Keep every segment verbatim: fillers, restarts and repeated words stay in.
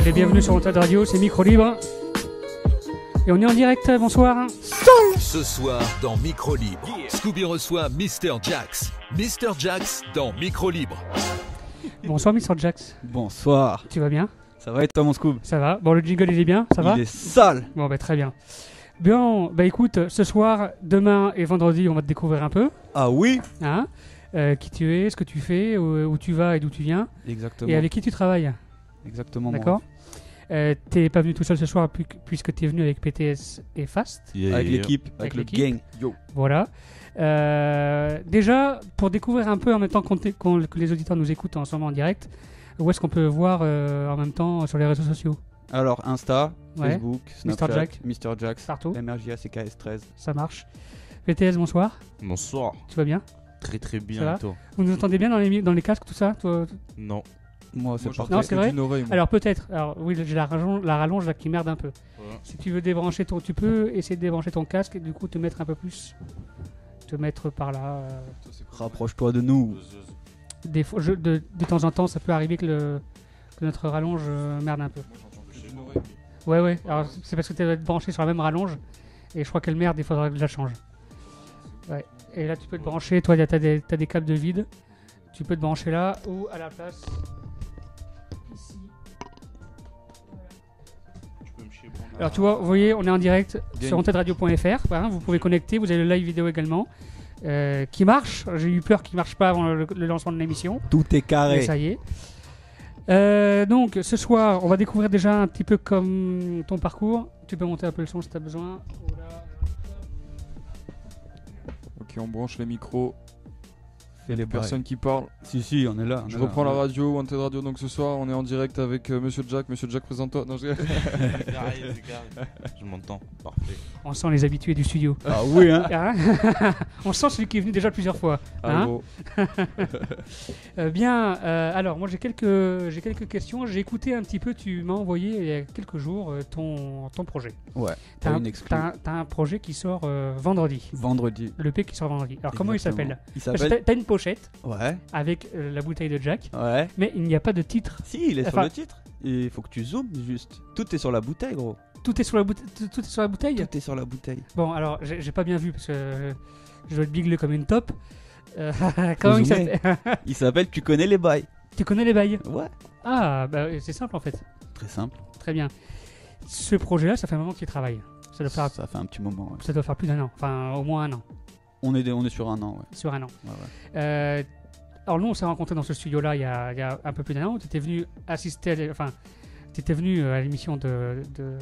et bienvenue sur Wanted Radio, c'est Micro Libre. Et on est en direct, bonsoir. Ce soir dans Micro Libre, Scooby reçoit Mister Jax. Mister Jax dans Micro Libre. Bonsoir Mister Jax. Bonsoir. Tu vas bien? Ça va et toi mon Scoob? Ça va. Bon, le jingle il est bien, ça va? Il est sale. Bon bah très bien. Bien, bah écoute, ce soir, demain et vendredi, on va te découvrir un peu. Ah oui? Hein euh, qui tu es, ce que tu fais, où, où tu vas et d'où tu viens. Exactement. Et avec qui tu travailles. Exactement. D'accord. euh, T'es pas venu tout seul ce soir pu- puisque t'es venu avec P T S et Fast. Yeah. Avec l'équipe, avec, Avec le l'équipe. gang. Yo. Voilà. Euh, déjà, pour découvrir un peu en même temps qu'on t'é- qu'on- que les auditeurs nous écoutent en ce moment en direct, où est-ce qu'on peut voir euh, en même temps sur les réseaux sociaux? Alors Insta, Ouais. Facebook, Mister Snapchat, Jack. Mister Jax, Partout. M R J A C K S treize. Ça marche. P T S, bonsoir. Bonsoir. Tu vas bien? Très très Ça bien va et toi? Vous nous entendez bien dans les, mi- dans les casques, tout ça toi, t- Non. Moi c'est Moi, parti. Non, c'est vrai. d'une oreille, moi. Alors peut-être. Alors oui, j'ai la rallonge, la rallonge là qui merde un peu. Ouais. Si tu veux débrancher ton, tu peux essayer de débrancher ton casque et du coup te mettre un peu plus, te mettre par là. euh. Rapproche-toi de nous. Des fois, je- de, de temps en temps, ça peut arriver que, le, que notre rallonge euh, merde un peu. Ouais, ouais. Alors c'est parce que tu vas être branché sur la même rallonge et je crois qu'elle merde, il faudra que je la change. Ouais. Et là, tu peux te brancher. Toi, tu as des, t'as des câbles de vide. Tu peux te brancher là ou à la place. Ici. Alors tu vois, vous voyez, on est en direct sur wanted radio point f r. Voilà, vous pouvez connecter, vous avez le live vidéo également. Euh, qui marche. J'ai eu peur qu'il marche pas avant le, le lancement de l'émission. Tout est Mais carré. ça y est. Euh, donc ce soir, on va découvrir déjà un petit peu comme ton parcours. Tu peux monter un peu le son si tu as besoin. Oula. Ok, on branche les micros. Fais les Personne qui parle. Si si, on est là. on Je est là, reprends on la est là. radio, Wanted Radio. Donc ce soir, on est en direct avec euh, Monsieur Jack. Monsieur Jack, présente-toi. Non, je... C'est carré, c'est carré. Je m'entends. Parfait. On sent les habitués du studio. Ah oui hein. Hein On sent celui qui est venu déjà plusieurs fois. Hein Allô. Euh, bien, euh, alors moi j'ai quelques, j'ai quelques questions. J'ai écouté un petit peu, tu m'as envoyé il y a quelques jours euh, ton, ton projet. Ouais. T'as T'as un, une exclue. t'as un- t'as un projet qui sort euh, vendredi. Vendredi. Le P qui sort vendredi. Alors comment il Exactement. s'appelle? Il Parce que s'appelle. T'as t'as une pochette Ouais. avec euh, la bouteille de Jack, Ouais. mais il n'y a pas de titre. Si, il est Enfin- sur le titre. Il faut que tu zoomes juste. Tout est sur la bouteille, gros. Tout est sur la, boute- tout- tout est sur la bouteille. Tout est sur la bouteille. Bon, alors j'ai j'ai pas bien vu parce que euh, je dois être biglé comme une top. Euh, comment il zoomer. s'appelle? Il s'appelle Tu connais les bails. Tu connais les bails? Ouais. Ah, bah c'est simple en fait. Très simple. Très bien. Ce projet-là, ça fait un moment qu'il travaille. Ça doit faire, Ça fait un petit moment. Ouais. ça doit faire plus d'un an. Enfin, au moins un an. On est on est sur un an. Ouais. Sur un an. Ouais, ouais. Euh, alors nous, on s'est rencontrés dans ce studio-là il y a, il y a un peu plus d'un an. Tu étais venu assister, à l'é- enfin, tu étais venu euh, à l'émission de, de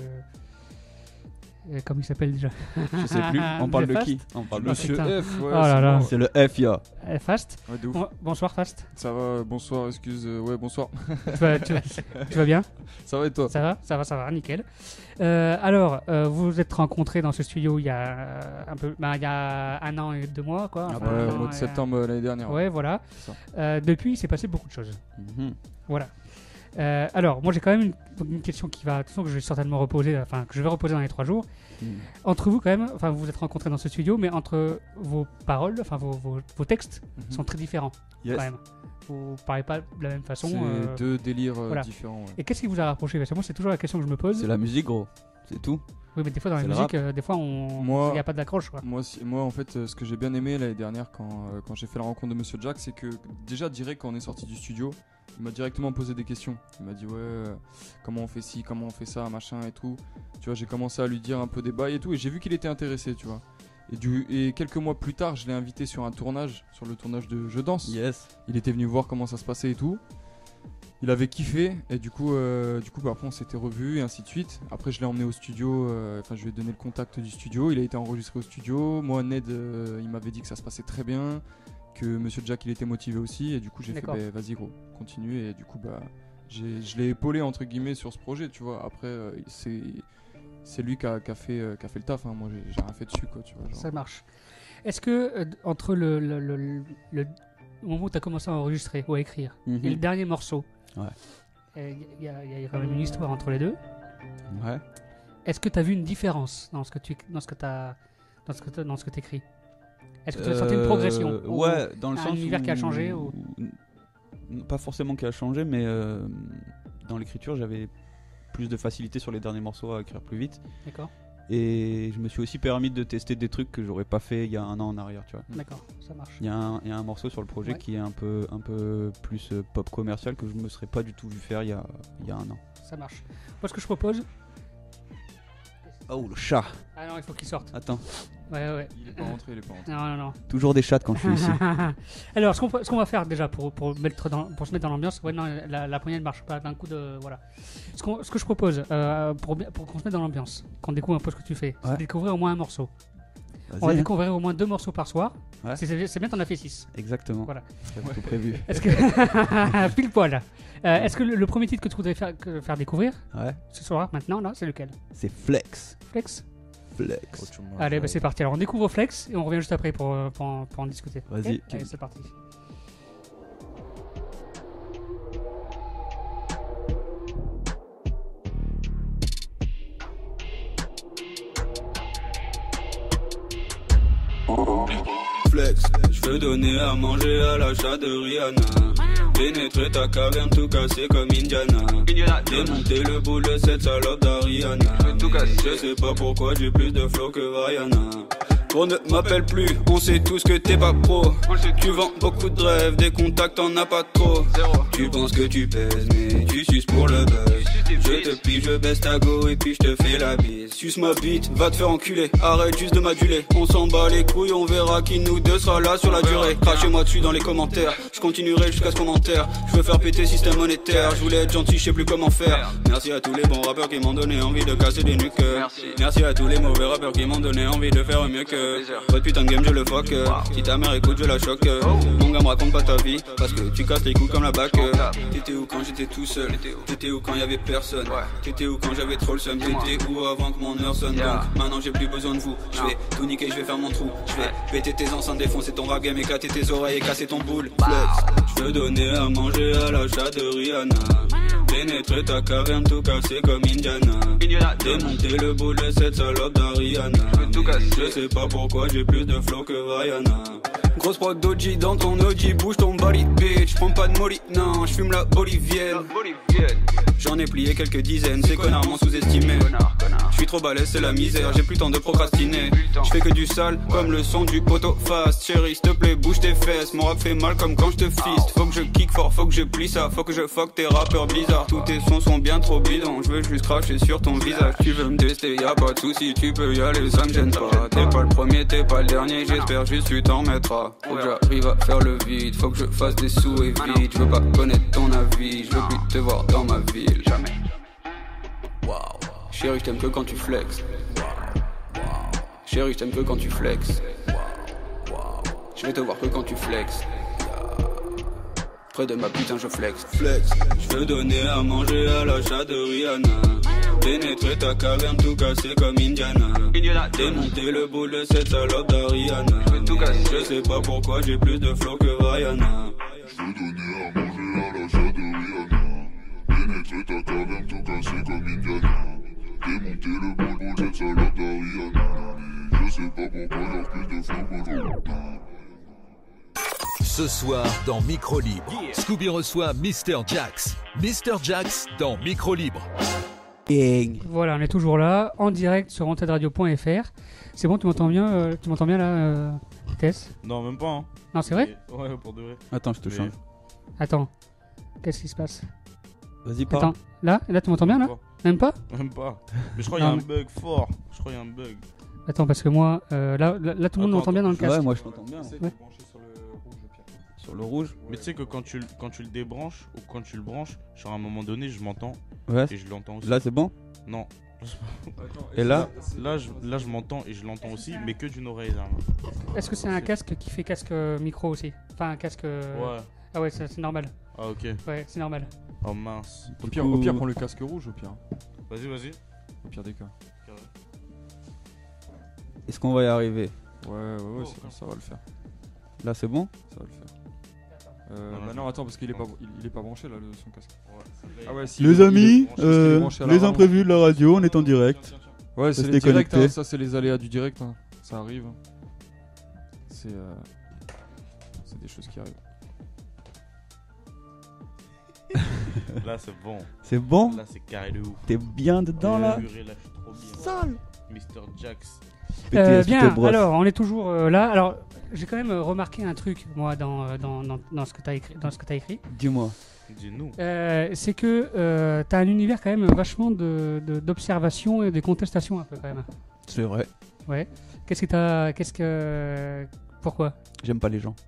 euh, comment il s'appelle déjà? Je sais plus. On parle de Fast. qui? On parle de Monsieur putain. F. Ouais, Oh là c'est là. moi, ouais. C'est le F, ya. Euh, Fast. Ouais, de ouf. Bon- bonsoir Fast. Ça va, bonsoir, excuse. euh, ouais, bonsoir. tu, vas, tu vas- tu vas bien? Ça va et toi? Ça va, ça va, ça va, nickel. Euh, alors, euh, vous vous êtes rencontrés dans ce studio il y a euh, un peu, ben, il y a un an et deux mois, quoi. Ah Enfin, bah, Ouais, un au an mois de et- septembre euh, l'année dernière. Ouais, voilà. C'est ça. Euh, depuis, il s'est passé beaucoup de choses. Mhm. Voilà. Euh, alors, moi, j'ai quand même une, une question qui va, de toute façon, que je vais certainement reposer, enfin, que je vais reposer dans les trois jours. Mhm. Entre vous, quand même, enfin, vous vous êtes rencontrés dans ce studio, mais entre vos paroles, enfin, vos, vos, vos textes Mhm. sont très différents, Yes. quand même. Vous parlez pas de la même façon. C'est euh, deux délires euh, voilà. différents. ouais. Et qu'est-ce qui vous a rapproché? Parce que moi, c'est toujours la question que je me pose. C'est la musique, gros. C'est tout. Oui, mais des fois, dans la c'est le musique, rap. euh, des fois, on... Moi- il n'y a pas d'accroche, quoi. Moi, si- moi, en fait, euh, ce que j'ai bien aimé l'année dernière quand, euh, quand j'ai fait la rencontre de Monsieur Jack, c'est que déjà, direct, quand on est sorti du studio, il m'a directement posé des questions. Il m'a dit, ouais, euh, comment on fait ci, comment on fait ça, machin et tout. Tu vois, j'ai commencé à lui dire un peu des bails et tout, et j'ai vu qu'il était intéressé, tu vois. Et, du, et quelques mois plus tard, je l'ai invité sur un tournage, sur le tournage de Je danse. Yes. Il était venu voir comment ça se passait et tout. Il avait kiffé et du coup, euh, du coup bah, après on s'était revus et ainsi de suite. Après je l'ai emmené au studio, euh, enfin je lui ai donné le contact du studio. Il a été enregistré au studio. Moi Ned, euh, il m'avait dit que ça se passait très bien, que Monsieur Jack il était motivé aussi et du coup j'ai fait D'accord. bah, vas-y gros, continue et du coup bah j'ai- je l'ai épaulé entre guillemets sur ce projet, tu vois. Après euh, c'est c'est lui qui a, qui a fait euh, qui a fait le taf. Hein. Moi j'ai j'ai rien fait dessus quoi, tu vois. genre. Ça marche. Est-ce que, euh, entre le, le, le, le- le moment où tu as commencé à enregistrer ou à écrire Mhm. et le dernier morceau, Ouais. il y, a- y a quand même une histoire entre les deux. Ouais. Est-ce que tu as vu une différence dans ce que tu dans ce que t'as, dans ce que t'as- dans ce que t'écris? Est-ce que tu as senti une Euh, progression ou Ouais, dans le un sens univers où- qui a changé ou- Pas forcément qui a changé, mais euh, dans l'écriture, j'avais plus de facilité sur les derniers morceaux à écrire plus vite. D'accord. Et je me suis aussi permis de tester des trucs que j'aurais pas fait il y a un an en arrière, tu vois. D'accord, ça marche. Il y, a un- il y a un morceau sur le projet Ouais. qui est un peu, un peu plus euh, pop commercial que je me serais pas du tout vu faire il y a, il y a un an. Ça marche. Moi, ce que je propose. Oh, le chat. Ah non, il faut qu'il sorte. Attends, Ouais, ouais. Il est pas rentré, il est pas rentré. Non, non, non. toujours des chats quand je suis ici. Alors, ce qu'on, peut- ce qu'on va faire déjà pour, pour, mettre dans, pour se mettre dans l'ambiance, ouais, non, la, la poignée ne marche pas d'un coup de. Voilà. Ce, qu'on- ce que je propose euh, pour, bien- pour qu'on se mette dans l'ambiance, qu'on découvre un peu ce que tu fais, c'est Ouais. de découvrir au moins un morceau. Vas-y, On va hein. découvrir au moins deux morceaux par soir. Ouais. C'est, c'est- c'est bien, t'en as fait six. Exactement. Voilà. J'avais tout prévu. Est-ce que. Pile poil. Euh, est-ce que le, le premier titre que tu voudrais faire, que- faire découvrir Ouais. ce soir, maintenant, là, c'est lequel? C'est Flex. Flex. Flex. Autre chose. Allez, bah, c'est parti. Alors, on découvre Flex et on revient juste après pour, euh, pour, en, pour en discuter. Vas-y. Ok Allez, c'est parti. Flex, je veux donner à manger à l'achat de Rihanna. Pénétrer ta caverne, tout casser comme Indiana. Démonter le boule de cette salope d'Ariana. Je sais pas pourquoi j'ai plus de flow que Rihanna. On ne m'appelle plus, on sait tous que t'es pas pro. Tu vends beaucoup de rêves, des contacts t'en as pas trop. Tu penses que tu pèses, mais tu suces pour le buzz. Je te pille, je baisse ta go et puis je te fais la bise. Suce ma bite, va te faire enculer, arrête juste de m'aduler. On s'en bat les couilles, on verra qui nous deux sera là sur la durée. Crachez-moi dessus dans les commentaires, je continuerai jusqu'à ce qu'on m'enterre. Je veux faire péter système monétaire, je voulais être gentil, je sais plus comment faire. Merci à tous les bons rappeurs qui m'ont donné envie de casser des nuques. Merci à tous les mauvais rappeurs qui m'ont donné envie de faire mieux que. Votre putain de game je le fuck. Si ta mère écoute je la choque. Mon gars me raconte pas ta vie, parce que tu casses les couilles comme la bac. T'étais où quand j'étais tout seul? T'étais où quand y'avait personne? T'étais où quand j'avais trop le seum? T'étais où avant que mon heure sonne? Donc maintenant j'ai plus besoin de vous. Je vais tout niquer, je vais faire mon trou. Je vais péter tes enceintes, défoncer ton rap game, éclater tes oreilles et casser ton boule. Flex, je veux donner à manger à l'achat de Rihanna. Pénétrer ta caverne, tout casser comme Indiana. Démonter le boule de cette salope d'Ariana. Je sais pas pourquoi j'ai plus de flow que Rihanna. Grosse prod d'O G dans ton O G, bouge ton body bitch. Prends pas de molly, non, j'fume la bolivienne. J'en ai plié quelques dizaines, ces connards m'ont sous-estimé. J'suis trop balèze, c'est la misère, j'ai plus le temps de procrastiner. J'fais que du sale, comme le son du poteau fast. Chérie, s'te plaît, bouge tes fesses. Mon rap fait mal comme quand j'te fiste. Faut que je kick fort, faut que je plie ça. Faut que je fuck tes rappeurs bizarres. Tous tes sons sont bien trop bidons. J'veux juste cracher sur ton visage. Tu veux me tester, y'a pas de soucis, tu peux y aller, ça me gêne pas. T'es pas le premier, t'es pas le dernier, j'espère juste tu t'en remettras. Faut que j'arrive à faire le vide, faut que je fasse des sous et vite. Je veux pas connaître ton avis, je veux plus te voir dans ma ville. Jamais. Wow. Chérie, je t'aime que quand tu flex. Wow. Chérie, je t'aime que quand tu flex. Wow. Je vais te voir que quand tu flex. Près de ma putain, je flex. Flex. Je veux donner à manger à l'achat de Rihanna. Pénétrer ta caverne, tout casser comme Indiana. Démonter le boule de cette salope d'Ariana. Je sais pas pourquoi j'ai plus de flow que Rihanna. Je veux donner à manger à l'achat de Rihanna. Pénétrer ta caverne, tout casser comme Indiana. Démonter le boule de cette salope d'Ariana. Je sais pas pourquoi j'ai plus de flow que Rihanna. Ce soir dans Micro Libre, Scooby reçoit mister Jax. mister Jax dans Micro Libre. Voilà, on est toujours là, en direct sur wanted radio point f r. C'est bon, tu m'entends bien, euh, tu m'entends bien là, euh, Tess? Non, même pas. Hein. Non, c'est vrai? Ouais, pour de vrai. Attends, je te Mais- change. Attends, qu'est-ce qui se passe? Vas-y, pas. Attends, là, là, tu m'entends bien là? Pas. Même pas? Même pas. Mais je crois qu'il y a Non, un bug fort. Je crois qu'il y a un bug. Attends, parce que moi, euh, là, là, là, tout le monde Attends, m'entend bien dans le attends. casque. Ouais, moi je t'entends bien. Essaye Ouais. de brancher sur le rouge, Pierre. Sur le rouge. Mais tu sais que quand tu, le- quand tu le débranches ou quand tu le branches, genre à un moment donné, je m'entends Ouais. et je l'entends aussi. Là, c'est bon? Non. Attends, Et là Là, je, là, je m'entends et je l'entends aussi, mais que d'une oreille. Là. Est-ce que c'est un casque qui fait casque euh, micro aussi? Enfin, un casque. euh, Ouais. Ah ouais, c'est c'est normal. Ah, ok. Ouais, c'est normal. Oh mince. Au pire, au pire, prends le casque rouge, au pire. Vas-y, vas-y. Au pire des cas. Est-ce qu'on va y arriver? Ouais, ouais, ouais, ça, ça va le faire. Là, c'est bon? Ça va le faire. Euh, Non, non, bah je- non, attends, parce qu'il est pas, il, il est pas branché là, le, son casque. Ouais. Ah ouais, si, Les il est- amis, il est branché, parce qu'il est euh, branché à la les rallonge. imprévus de la radio, on est en direct. Ouais, c'est Restez les directs, connectés. hein, ça c'est les aléas du direct, hein. Ça arrive. C'est euh, c'est des choses qui arrivent. Là, c'est bon. C'est bon? Là, c'est carré de ouf. T'es bien dedans là? Purée, là, je suis trop bien. Sale. mister Jax. Euh, P T S, bien, P T S. alors on est toujours euh, là. Alors j'ai quand même euh, remarqué un truc moi dans, euh, dans, dans, dans ce que tu as écrit. Dans ce que t'as écrit. Dis-moi. Dis-nous. Euh, c'est que euh, tu as un univers quand même vachement de, de, d'observation et de contestation un peu quand même. C'est vrai. Ouais. Qu'est-ce que t'as. Qu'est-ce que. Pourquoi? J'aime pas les gens.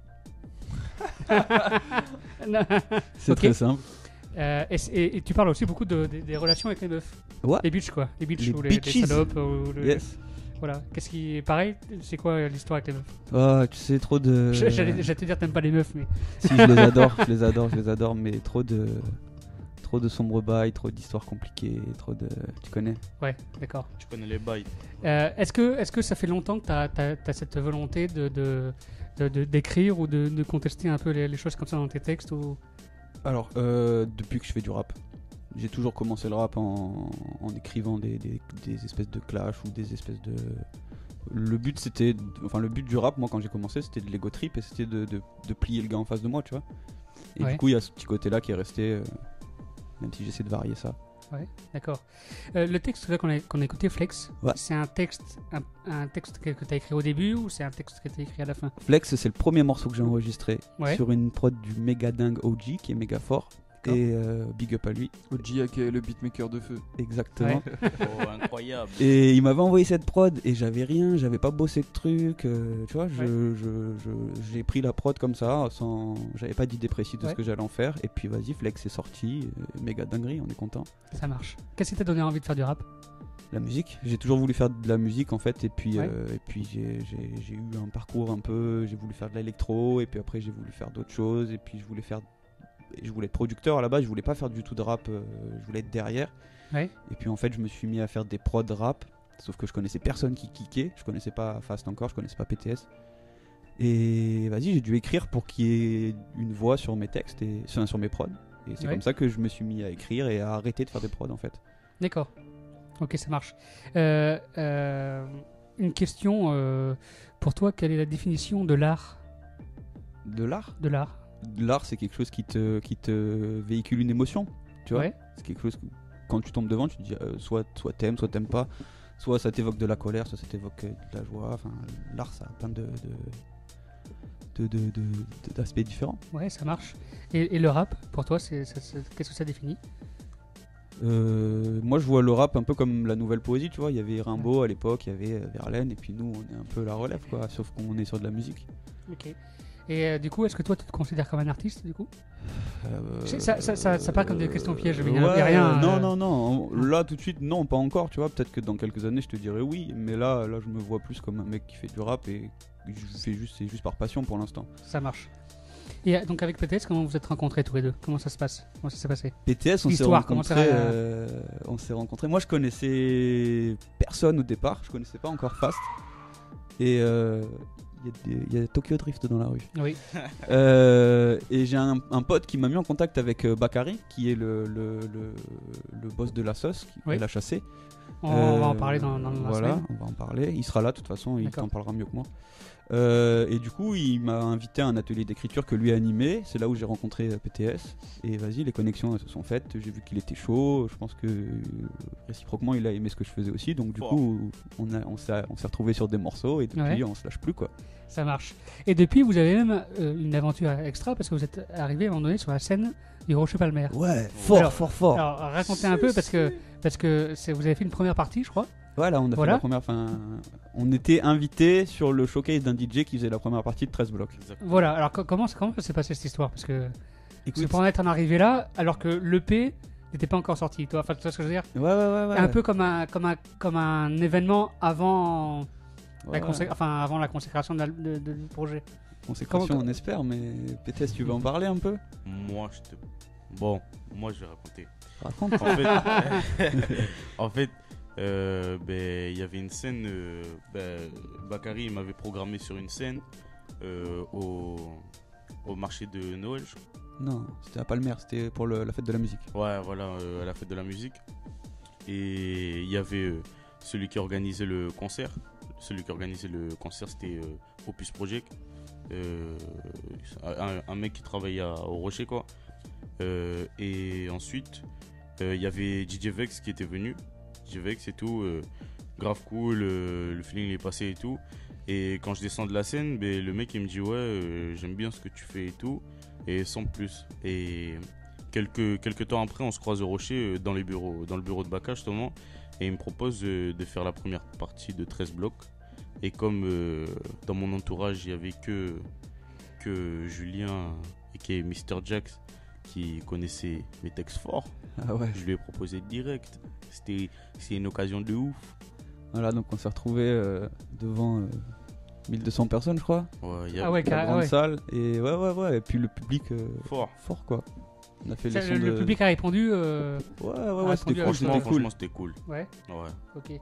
Non. C'est Ok. très simple. Euh, et, et- et tu parles aussi beaucoup de, des- des relations avec les meufs. Ouais. Les bitches quoi. Les bitches Les ou les, les bitches. salopes. Ou le- Yes. Voilà. Qu'est-ce qui. Pareil, c'est quoi l'histoire avec les meufs? Ah, tu sais, trop de. Je- J'allais j'allais te dire t'aimes pas les meufs, mais. Si, je les adore, je les adore, je les adore, mais trop de. Trop de sombres bails, trop d'histoires compliquées, trop de. Tu connais? Ouais, d'accord. Tu connais les bails. Euh, est-ce que, est-ce que ça fait longtemps que tu as, cette volonté de, de, de- de- d'écrire ou de, de contester un peu les, les choses comme ça dans tes textes ou... Alors, euh, depuis que je fais du rap, j'ai toujours commencé le rap en, en écrivant des, des- des espèces de clash ou des espèces de. Le but c'était, enfin le but du rap, moi quand j'ai commencé, c'était de l'ego trip et c'était de, de- de plier le gars en face de moi, tu vois. Et Ouais. du coup, il y a ce petit côté-là qui est resté, euh, même si j'essaie de varier ça. Ouais, d'accord. Euh, le texte là, qu'on, a, qu'on a écouté, Flex, Ouais. c'est un texte, un, un texte que, tu as écrit au début ou c'est un texte que tu as écrit à la fin? Flex, c'est le premier morceau que j'ai enregistré Ouais. sur une prod du méga dingue O G qui est méga fort. D'accord. Et euh, big up à lui. O G aka le beatmaker de feu. Exactement. Oh, incroyable. Et il m'avait envoyé cette prod et j'avais rien, j'avais pas bossé de truc, euh, tu vois, je, Ouais. je- je- j'ai pris la prod comme ça, sans, j'avais pas d'idée précise de Ouais. ce que j'allais en faire, et puis vas-y, Flex est sorti, euh, méga dinguerie, on est content. Ça marche. Qu'est-ce qui t'a donné envie de faire du rap? La musique, j'ai toujours voulu faire de la musique en fait, et puis, Ouais. euh, et puis j'ai, j'ai- j'ai eu un parcours un peu, j'ai voulu faire de l'électro, et puis après j'ai voulu faire d'autres choses, et puis je voulais faire, je voulais être producteur à la base, je voulais pas faire du tout de rap, euh, je voulais être derrière. Ouais. Et puis en fait, je me suis mis à faire des prods rap, sauf que je connaissais personne qui kickait, je connaissais pas Fast encore, je connaissais pas P T S. Et vas-y, j'ai dû écrire pour qu'il y ait une voix sur mes textes et sur, sur mes prods. Et c'est Ouais. comme ça que je me suis mis à écrire et à arrêter de faire des prods en fait. D'accord. Ok, ça marche. Euh, euh, une question euh, pour toi, quelle est la définition de l'art? De l'art, De l'art. l'art c'est quelque chose qui te, qui te véhicule une émotion, tu vois. Ouais. C'est quelque chose que quand tu tombes devant, tu te dis euh, soit, soit t'aimes, soit t'aimes pas. Soit ça t'évoque de la colère, soit ça t'évoque euh, de la joie. Enfin, l'art ça a plein de, de, de, de- de- de- d'aspects différents. Ouais, ça marche. Et, et le rap, pour toi, c'est, c'est- c'est- qu'est-ce que ça définit? Euh, moi je vois le rap un peu comme la nouvelle poésie, tu vois. Il y avait Rimbaud à l'époque, il y avait euh, Verlaine, et puis nous on est un peu la relève, quoi. Sauf qu'on est sur de la musique. Ok. Et euh, du coup, est-ce que toi, tu te considères comme un artiste, du coup? Euh, C'est- ça- ça- ça- ça part comme des questions pièges, mais il y a- ouais, il y a rien, Non, euh. non, non. Là tout de suite, non, pas encore, tu vois. Peut-être que dans quelques années je te dirais oui, mais là, là je me vois plus comme un mec qui fait du rap et je fais juste, c'est juste par passion pour l'instant. Ça marche. Et euh, donc avec P T S, comment vous êtes rencontrés tous les deux? Comment ça se passe? Comment ça s'est passé? P T S, on s'est L'histoire, comment ça rencontrés. va- euh, on s'est rencontrés. Moi, je connaissais personne au départ. Je connaissais pas encore Fast. Et euh, il y a des- il y, a Tokyo Drift dans la rue. Oui. Euh, et j'ai un, un pote qui m'a mis en contact avec euh, Bakary, qui est le, le, le, le boss de la sauce, qui Oui. est la chassée. On, on va en Euh, parler dans, dans la Voilà, semaine. on va en parler. Il sera là, de toute façon, il D'accord. t'en parlera mieux que moi. Euh, et du coup, il m'a invité à un atelier d'écriture que lui a animé. C'est là où j'ai rencontré euh, P T S. Et vas-y, les connexions elles se sont faites. J'ai vu qu'il était chaud. Je pense que euh, réciproquement, il a aimé ce que je faisais aussi. Donc, du Fort. coup, on, a, on s'est on s'est retrouvés sur des morceaux. Et depuis, Ouais. on se lâche plus, quoi. Ça marche. Et depuis, vous avez même euh, une aventure extra parce que vous êtes arrivé à un moment donné sur la scène du Rocher Palmer. Ouais, fort, Alors- fort, fort. Alors racontez un peu parce que parce que c'est- vous avez fait une première partie, je crois. Voilà, on a Voilà. fait la première. Fin, on était invités sur le showcase d'un D J qui faisait la première partie de treize blocs. Exactement. Voilà. Alors co- comment comment s'est passée cette histoire? Parce que Écoute, c'est pour en être en arrivé là, alors que l'E P n'était pas encore sorti. Toi, enfin, tu vois ce que je veux dire? ouais, ouais, ouais, ouais. Un peu comme un comme un comme un événement avant la Ouais, consé- ouais. enfin avant la consécration de la- de- de- du projet. Consécration, Comment- on espère, mais P T S, tu veux en parler un peu? Moi, je te. Bon, moi, je vais raconter. Raconte. En fait, en fait, euh, ben, il y avait une scène. Euh, ben, Bakary il m'avait programmé sur une scène euh, au, au marché de Noël. je crois. Non, c'était à Palmer, c'était pour le- la fête de la musique. Ouais, voilà, euh, à la fête de la musique. Et il y avait euh, celui qui organisait le concert. Celui qui organisait le concert, c'était euh, Opus Project. Euh, un, un mec qui travaillait à- au Rocher, quoi. Euh, et ensuite, il y avait D J Vex qui était venu. D J Vex et tout, euh, grave cool, euh, le feeling est passé et tout. Et quand je descends de la scène, ben, le mec il me dit ouais, euh, j'aime bien ce que tu fais et tout, et sans plus. Et quelques, quelques temps après, on se croise au Rocher euh, dans, les bureaux, dans le bureau de Baka justement, et il me propose euh, de faire la première partie de treize blocs. Et comme euh, dans mon entourage, il n'y avait que, que Julien et qui est mister Jax qui connaissait mes textes forts, Ah ouais. je lui ai proposé direct. C'était, c'était une occasion de ouf. Voilà, donc on s'est retrouvés euh, devant euh, mille deux cents personnes, je crois. Ouais, y a Ah ouais, La car- grande ouais. salle. Et ouais, ouais, ouais. Et puis le public euh, fort. fort, quoi. On a fait Ça, les le, sons le de... public a répondu. euh, Ouais, ouais, a ouais, c'était répondu à- cool, Franchement, c'était cool. franchement, c'était cool. Ouais, Ouais. ok.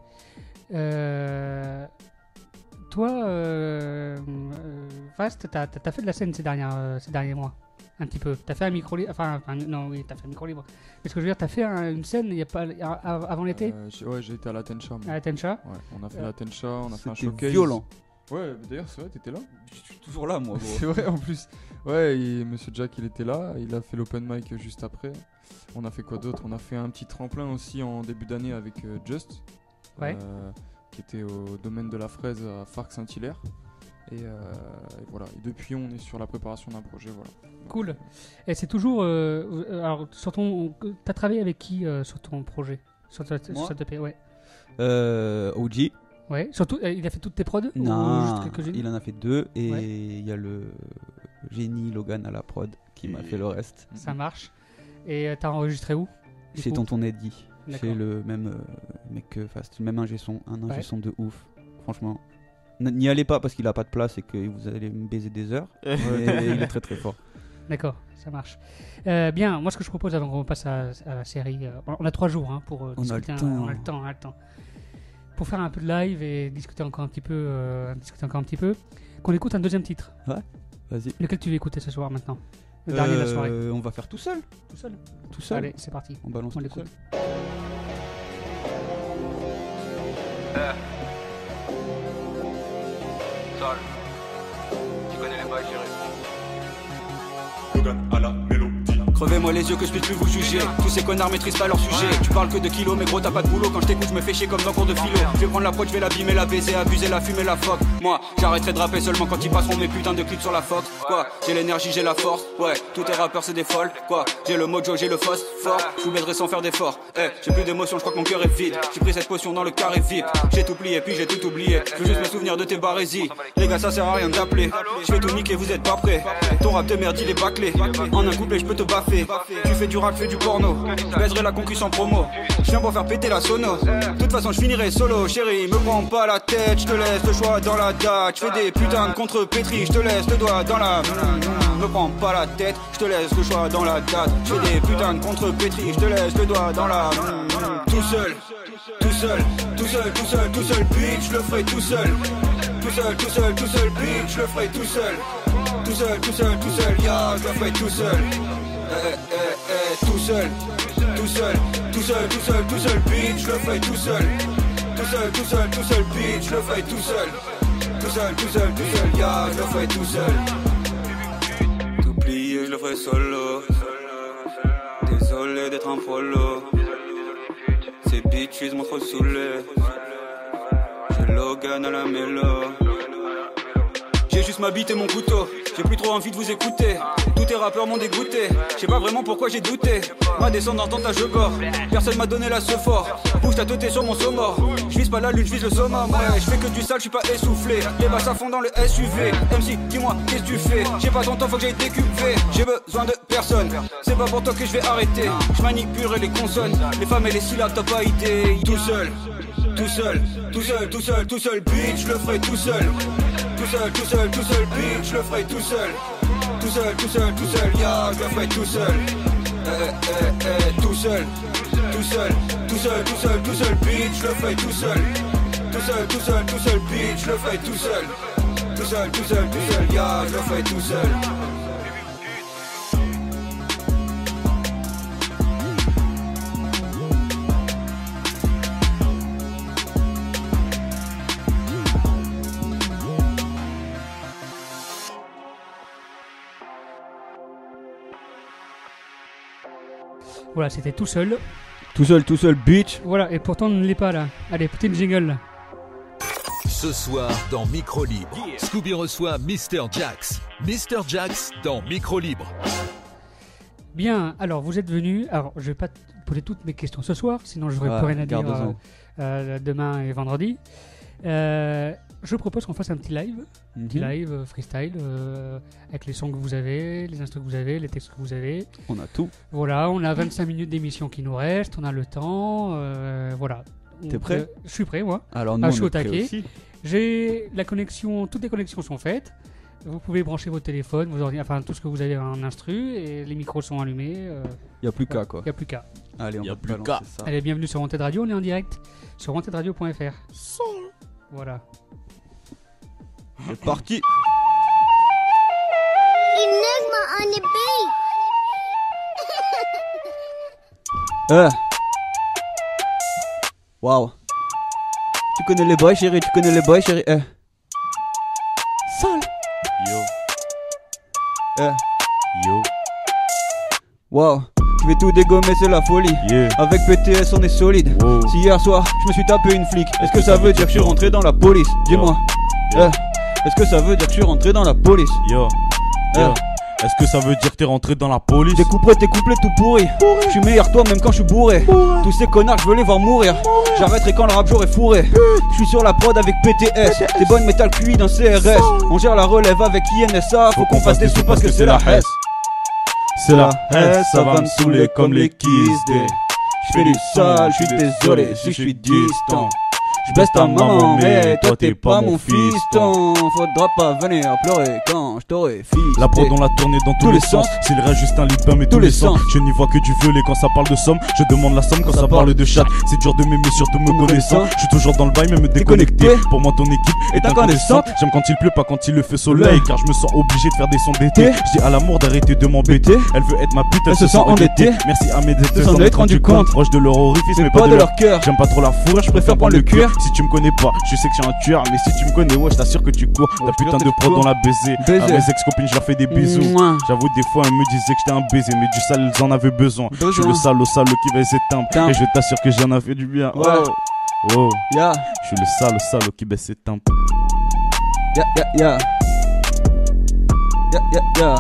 Euh, toi, euh, euh, Fast, t'as, t'as, t'as fait de la scène ces, dernières, euh, ces derniers mois. Un petit peu. T'as fait un micro libre. Enfin, enfin, non, oui, t'as fait un micro libre. Mais ce que je veux dire, t'as fait un- une scène il y a pas, il y a- avant l'été Euh, j'ai- Ouais, j'ai été à la Tencha. moi. à la Tencha. Ouais, on a fait Euh, la Tencha, on a fait un C'était showcase. violent. Ouais, d'ailleurs, c'est vrai, t'étais là. Je suis toujours là, moi, C'est vrai en plus. Ouais, et Monsieur Jack il était là, il a fait l'open mic juste après. On a fait quoi d'autre? On a fait un petit tremplin aussi en début d'année avec euh, Just, Ouais. euh, qui était au domaine de la fraise à Farc-Saint-Hilaire. Et, euh, et voilà. Et depuis, on est sur la préparation d'un projet. Voilà. Cool. Et c'est toujours. euh, euh, alors, sur ton, t'as travaillé avec qui euh, sur ton projet, sur, ta, sur Moi cette E P? Ouais. Euh, O G. Ouais. Surtout, euh, il a fait toutes tes prods ou Non, juste quelques-unes? il en a fait deux. Et il Ouais. y a le génie Logan à la prod qui m'a Et- fait le reste. Ça marche. Et euh, t'as enregistré où du Chez coup Tonton Eddy. D'accord. Chez le même euh, mec que Fast. Le même ingé son. Un ingé Ouais. son de ouf. Franchement. N- N'y allez pas parce qu'il a pas de place et que vous allez me baiser des heures. Mais il est très très fort. D'accord, ça marche. Euh, bien, moi ce que je propose avant qu'on passe à, à la série, euh, on a trois jours hein, pour euh, On a le discuter. un- temps. on a le temps, on a le temps. Pour faire un peu de live et discuter encore un petit peu, euh, discuter encore un petit peu, qu'on écoute un deuxième titre. Vas-y. Lequel tu veux écouter ce soir maintenant? Le dernier de la soirée. Euh, On va faire tout seul. Tout seul. Tout seul. Allez, c'est parti. On balance On tout l'écoute. seul. Sol. Tu connais les bails, chérie. Logan à la mélodie. Crevez-moi les yeux que je puisse plus vous juger. Tous ces connards maîtrisent pas leur sujet. Tu parles que de kilos, mais gros t'as pas de boulot. Quand je t'écoute, je me fais chier comme dans cours de philo. Je vais prendre la pote, je vais l'abîmer, la baiser, abuser, la fumer, la fuck. Moi, j'arrêterai de rapper seulement quand ils passeront mes putains de clips sur la Fox. Quoi, j'ai l'énergie, j'ai la force. Ouais, tous tes rappeurs c'est des folles. Quoi, j'ai le mojo, j'ai le phos fort. Je vous baiserai sans faire d'effort. Eh, j'ai plus d'émotion, je crois que mon cœur est vide. J'ai pris cette potion dans le carré V I P. J'ai tout plié, puis j'ai tout oublié. Je veux juste me souvenir de tes barésies. Les gars, ça sert à rien de t'appeler. Je vais tout niquer, vous êtes pas prêts. Ton rap de merde, il est bâclé. En un couplet, je peux te baffer. Tu fais du rap, fais du porno. Je baiserai la concu sans promo. Je viens pour faire péter la sono. De toute façon, je finirai solo, chérie. Me prends pas la tête, je te laisse le choix dans la date. Je fais des putains de contre-pétri, je te laisse le doigt dans la. Me prends pas la tête, je te laisse le choix dans la date. Je fais des putains de contre-pétri, je te laisse le doigt dans la. Tout seul, tout seul, tout seul, tout seul, tout seul, bitch, je le ferai tout seul. Tout seul, tout seul, tout seul, bitch, je le ferai tout seul. Tout seul, tout seul, tout seul, ya, je le ferai tout seul. Eh, eh, eh, tout seul, tout seul, tout seul, tout seul, tout seul, bitch, je le ferai tout seul. Tout seul, tout seul, tout seul, bitch, je le ferai tout seul. Tout seul, tout seul, tout seul, ya, je le ferai tout seul. Tout plié, je le ferai solo. Désolé d'être un follow. Ces bitches m'ont trop saoulé. J'ai Logan à la mélo. J'ai juste ma bite et mon couteau. J'ai plus trop envie de vous écouter. Tous tes rappeurs m'ont dégoûté. Je sais pas vraiment pourquoi j'ai douté. Ma descendance dans ta jeu gore. Personne m'a donné la ce fort. Bouge ta tête sur mon saumon. Je vise pas la lune, je vise le summum. Ouais, je fais que du sale, je suis pas essoufflé. Les basses à fond dans le S U V. M C, dis-moi, qu'est-ce que tu fais? J'ai pas ton temps, faut que j'aille décuver. J'ai besoin de personne. C'est pas pour toi que je vais arrêter. Je manipulerai les consonnes. Les femmes et les syllabes, t'as pas idée. Tout seul, tout seul, tout seul, tout seul, tout seul, bitch, je le ferai tout seul. Tout seul, tout seul, tout seul, bitch, je le ferai tout seul. Tout seul, tout seul, tout seul, ya, je le ferai tout seul. Eh, eh, eh, tout seul, tout seul, tout seul, tout seul, tout seul, bitch, je le ferai tout seul. Tout seul, tout seul, tout seul, bitch, je le ferai tout seul. Tout seul, tout seul, tout seul, ya, je le ferai tout seul. Voilà, c'était tout seul. Tout seul, tout seul, bitch. Voilà, et pourtant on ne l'est pas là. Allez, petit jingle là. Ce soir dans Micro Libre, Scooby reçoit mister Jax. mister Jax dans Micro Libre. Bien, alors vous êtes venus. Alors, je vais pas te poser toutes mes questions ce soir, sinon je n'aurai Ouais, plus rien à dire garde-en. euh, euh, demain et vendredi. Euh, je propose qu'on fasse un petit live, un petit Mhm. live euh, freestyle euh, avec les sons que vous avez, les instruments que vous avez, les textes que vous avez. On a tout. Voilà, on a vingt-cinq minutes d'émission qui nous reste, on a le temps. euh, voilà. T'es Donc, prêt euh, Je suis prêt, moi. Alors nous, Ah, on je suis au est prêts taquet. aussi. J'ai la connexion, toutes les connexions sont faites. Vous pouvez brancher vos téléphones, vos ordinateurs, enfin tout ce que vous avez en instru, et les micros sont allumés. euh, Il y a plus qu'à quoi. Il n'y a plus qu'à. Allez, on Y a va te plus balancer qu'à. ça. Allez, bienvenue sur Wanted Radio, on est en direct sur wanted radio point f r. Voilà. C'est parti. Enigma on the beat. Euh. Waouh. Tu connais les boys, chérie, tu connais les boys, chérie. Eh. Sale. Yo, Eh. yo, Waouh. Je vais tout dégommer, c'est la folie. yeah. Avec P T S, on est solide. Wow. Si hier soir, je me suis tapé une flic, est-ce que ça veut dire que je suis rentré dans la police? Dis-moi. Yo. Eh. Est-ce que ça veut dire que je suis rentré dans la police? Yo, Eh. yo. Est-ce que ça veut dire que t'es rentré dans la police? Tes couplets, tes couplets tout pourris. Je suis meilleur que toi même quand je suis bourré. Tous ces connards, je veux les voir mourir. J'arrêterai quand le rap j'aurai fourré. Je suis sur la prod avec P T S. Des bonnes métal Q I dans C R S. On gère la relève avec I N S A. Faut qu'on fasse des sous parce que c'est la Hesse. C'est la haine, ça va me saouler comme les Kiss Day. Je fais du sale, je suis désolé si je suis distant. Je baisse ta maman, mais toi t'es pas mon fiston. Faudra pas venir pleurer quand je t'aurai fisté. La prod on l'a tournée dans tous les sens. S'il reste juste un litre mais tous les sens. Je n'y vois que du violet quand ça parle de somme. Je demande la somme quand ça parle de chat. C'est dur de m'aimer surtout me connaissant. Je suis toujours dans le bail mais me déconnecté. Pour moi ton équipe est incandescente. J'aime quand il pleut pas quand il le fait soleil. Car je me sens obligé de faire des sons d'été. Je dis à l'amour d'arrêter de m'embêter. Elle veut être ma pute, elle se sent endettée. Merci à mes De détecteurs s'en être rendu compte. Proche de leur orifice Mais mais pas de leur cœur. J'aime pas trop la fourrure, je préfère prendre le cuir. Si tu me connais pas, je sais que je suis un tueur. Mais si tu me connais, ouais, je t'assure que tu cours. Ouais, Ta je putain te de jure que prod tu on l'a baisé. Baiser. À mes ex-copines, je leur fais des bisous. Mouah. J'avoue, des fois, elles me disaient que j'étais un baiser. Mais du sale, elles en avaient besoin. Je suis le salaud, salaud qui va s'éteindre. Putain. Et je t'assure que j'en ai fait du bien. Ouais. Oh, oh. Ya, Je suis le salaud, salaud qui baisse ses tempes. ya, ya, ya. Ya, ya, ya.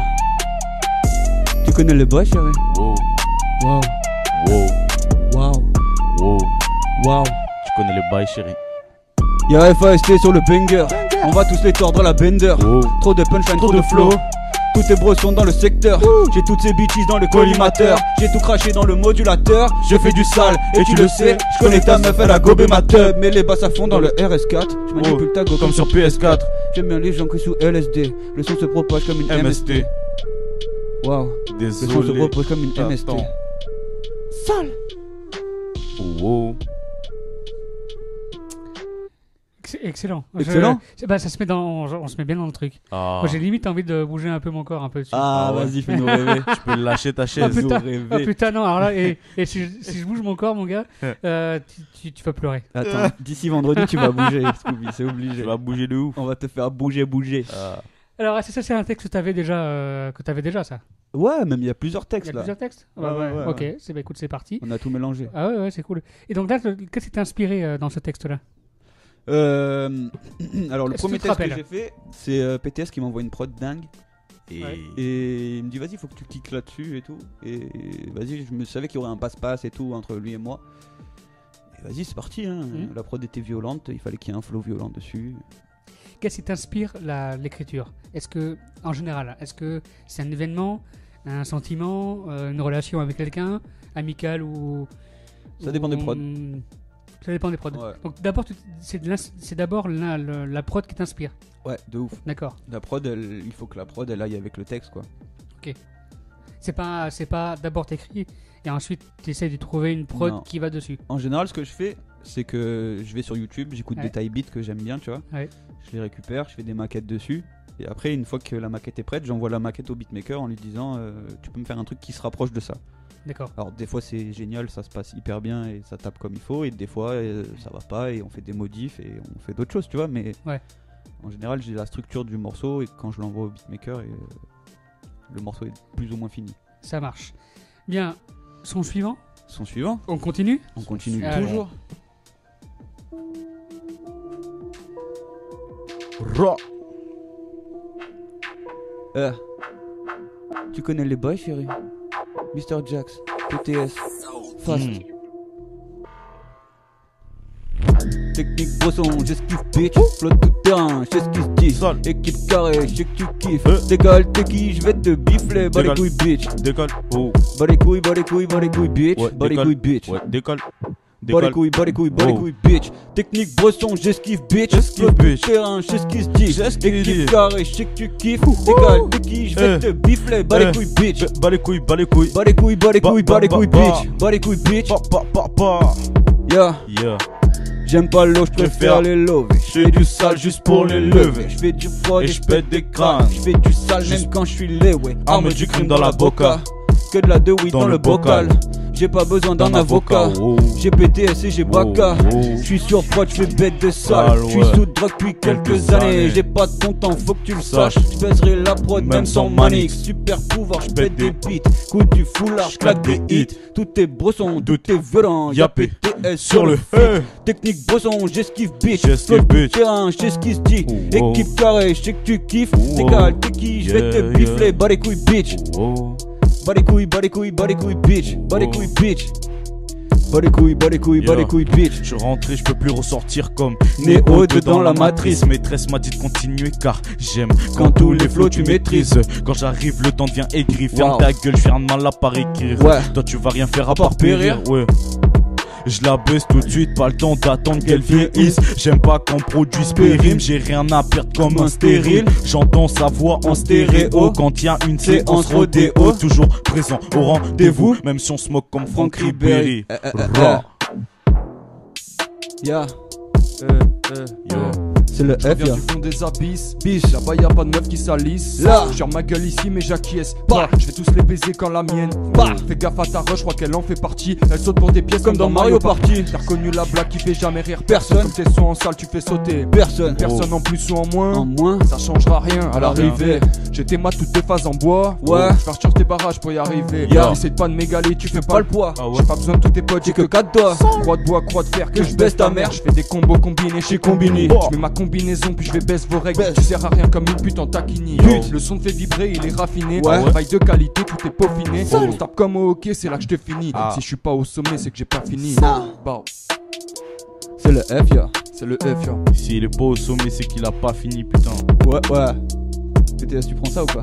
Tu connais les boys, chérie? Wow, Wow, wow, wow, wow. wow. Tu connais les bails, chérie. Y'a F A S T sur le banger. On va tous les tordre la bender. Wow. Trop de punchline, trop de flow. Tous tes bros sont dans le secteur. J'ai toutes ces bitches dans le collimateur. J'ai tout craché dans le modulateur. Je fais du sale et tu le sais. Je connais ta meuf, elle a gobé ma teub. Mais les basses à fond dans le R S quatre. Je manipule ta go Comme sur P S quatre. J'aime bien les gens qui sous L S D. Le son se propage comme une M M S S T. T. Waouh. Le son se Désolé. propage comme une M S T. Attends. Sale. Wow. Ex- Excellent. Excellent. Je- bah, ça se met dans, on, on se met bien dans le truc. Ah. Moi j'ai limite envie de bouger un peu mon corps un peu dessus. Ah, Ah ouais. vas-y, fais-nous rêver. Tu peux lâcher ta Ah, chaise. putain. Fais-nous rêver. Ah putain non, alors là, et, et si, je, si je bouge mon corps mon gars, euh, tu, tu, tu vas pleurer. Attends, d'ici vendredi, tu vas bouger, Scooby, c'est obligé. Tu vas bouger de ouf. On va te faire bouger, bouger. Ah. Alors ah, c'est ça, c'est un texte que t'avais déjà, euh, que t'avais déjà ça. Ouais, même il y a plusieurs Il y textes a là. plusieurs textes. Ouais, ouais, ouais, ok, ouais. c'est bah, écoute c'est parti. On a tout mélangé. Ah ouais ouais c'est cool. Et donc là, qu'est-ce qui t'a inspiré euh, dans ce texte-là? Euh, alors, le Est-ce que premier tu te texte que rappelles j'ai fait, c'est euh, P T S qui m'envoie une prod dingue. Et. Ouais. Et il me dit, vas-y, faut que tu kicks là-dessus et tout. Et vas-y, je me savais qu'il y aurait un passe-passe et tout entre lui et moi. Et vas-y, c'est parti. Hein. Mhm. La prod était violente, il fallait qu'il y ait un flow violent dessus. Qu'est-ce qui t'inspire la- l'écriture? Est-ce que, en général, est-ce que c'est un événement, un sentiment, euh, une relation avec quelqu'un, amical ou Ça dépend des ou- prods. Ça dépend des prods. Ouais. Donc d'abord, tu- c'est de l'ins- c'est d'abord la, la- la prod qui t'inspire. Ouais, de ouf. D'accord. La prod, elle- il faut que la prod elle aille avec le texte quoi. C'est pas, c'est pas d'abord t'écris et ensuite tu essaies de trouver une prod Non. qui va dessus. En général, ce que je fais, c'est que je vais sur YouTube, j'écoute Ouais. des taille beats que j'aime bien, tu vois. Ouais. Je les récupère, je fais des maquettes dessus. Et après, une fois que la maquette est prête, j'envoie la maquette au beatmaker en lui disant euh, tu peux me faire un truc qui se rapproche de ça. D'accord. Alors, des fois, c'est génial, ça se passe hyper bien et ça tape comme il faut. Et des fois, euh, ça va pas et on fait des modifs et on fait d'autres choses, tu vois. Mais Ouais. en général, j'ai la structure du morceau et quand je l'envoie au beatmaker, et, euh, le morceau est plus ou moins fini. Ça marche. Bien. Son suivant. Son suivant. On continue. On continue Allez. toujours. Ra. Euh, tu connais les boys, chérie? mister Jax, P T S, Fast. Mm. Technique brosson, j'esquive bitch. Flotte tout terrain, j'sais ce qui se dit. Sol. Équipe carré, j'sais que tu kiffes. Euh. Décolle, t'es qui? J'vais te bifler. Bas les Décolle. couilles bitch. Décolle. Oh. Bas les couilles, bas les couilles, bas les couilles bitch. Ouais, Bas les décolle. couilles bitch. Ouais, décolle. Bas les Décolle. couilles, bas les couilles, bas les Oh. couilles bitch. Technique brosson, j'esquive bitch. J'esquive, Flotte tout bitch. terrain, j'sais ce qui se dit. J'sais ce qu'il dit. Équipe carré, j'sais que tu kiffes. Décolle, t'es qui? J'vais Eh. te bifler. Bas Eh. les couilles bitch. Bas les couilles, bas les couilles. Bas les couilles, bas les Ba- couilles, ba- bas les ba- couilles ba. bitch. Bas les couilles bitch. Pa, pa, pa, pa. Yeah. Yeah. J'aime pas l'eau, j'préfère les lever. J'fais du sale juste pour les lever. J'fais du froid Et et j'pète des crânes. J'fais du sale Juste- même quand j'suis lait, ouais. Arme du crime dans la boca. Que de la deux oui Dans dans, le le bocal. bocal. J'ai pas besoin d'un D'un avocat. avocat, oh. J'ai P T S et j'ai Baka. Oh, oh. J'suis sur prod, j'fais bête de Sale, sale. J'suis ouais. sous drogue depuis quelques Quelques années. années. J'ai pas de content, faut que tu le Sache. saches. J'pèserai la prod même, Même sans sans manix. manix. Super pouvoir, J'pète j'pète des des beats. Coup du foulard, j'claque des hits. Tout est brosson, tout est violent. Y'a Y'a P T S sur le feat. feu. Technique brosson, j'esquive bitch. J'esquive Flotte bitch. terrain, j'sais ce qui se dit. Oh, oh. Équipe carré, j'sais que tu kiffes. Oh, Décale, oh. t'es qui? J'vais te Yeah, bifler. yeah. Bas les couilles bitch. Oh. Bas les couilles, bas les couilles, bas les couilles bitch. Bas les Oh. couilles bitch. Bas les couilles, bas les couilles, bas Yeah. les couilles bitch. Je suis rentré, je peux plus ressortir comme Néo dedans la matrice. Maîtresse m'a dit de continuer car j'aime Quand tous les flots tu maîtrises. Quand j'arrive, le temps devient aigri. Ferme Wow. ta gueule, je viens de mal à pas écrire. Ouais. Toi, tu vas rien faire à part part périr. périr. Ouais. Je la baisse tout de suite, pas le temps d'attendre qu'elle vieillisse. J'aime pas qu'on produise périm, j'ai rien à perdre comme un stérile. J'entends sa voix en stéréo quand y a une séance rodéo. Toujours présent au rendez-vous, même si on se moque comme Franck Ribéry. Eh, eh, eh, Ra. Ya, Euh, euh, Yo. euh. c'est le Je F viens ya. du fond des abysses. Biche. Là-bas y'a pas de meuf qui salisse. Là. Je ma gueule ici mais j'acquiesce. Bah. Je vais tous les baiser quand la mienne. Bah. Fais gaffe à ta rush, je crois qu'elle en fait partie. Elle saute pour des pièces Comme dans Mario Party. T'as reconnu la blague qui fait jamais rire Personne. Comme tes sons en salle tu fais sauter. Personne. Personne en plus ou en moins. En moins. Ça changera rien à l'arrivée. L'arrivée. J'étais ma toutes tes phases en bois. Ouais. Je pars sur tes barrages pour y arriver. Yeah. Essaye pas de m'égaler, tu fais pas, Pas le poids. Ah ouais. J'ai pas besoin de tous tes potes, J'ai que quatre doigts. croix de bois, croix de fer, que Que je baisse ta mère. Je fais des combos combinés chez Combini. Oh. Je mets ma combinaison puis je vais baisse vos règles. Baisse. Tu sers à rien comme une pute en taquini. Pute. Le son te fait vibrer, il est raffiné. Ouais. Travail de qualité, tout est peaufiné. Ça. On tape comme au hockey, c'est là que je te finis. Ah. Si je suis pas au sommet, c'est que j'ai pas fini. Ça. Bah, C'est le F ya. c'est le F, ya. S'il est pas au sommet, c'est qu'il a pas fini, putain. Ouais, ouais. P T S, tu prends ça ou pas?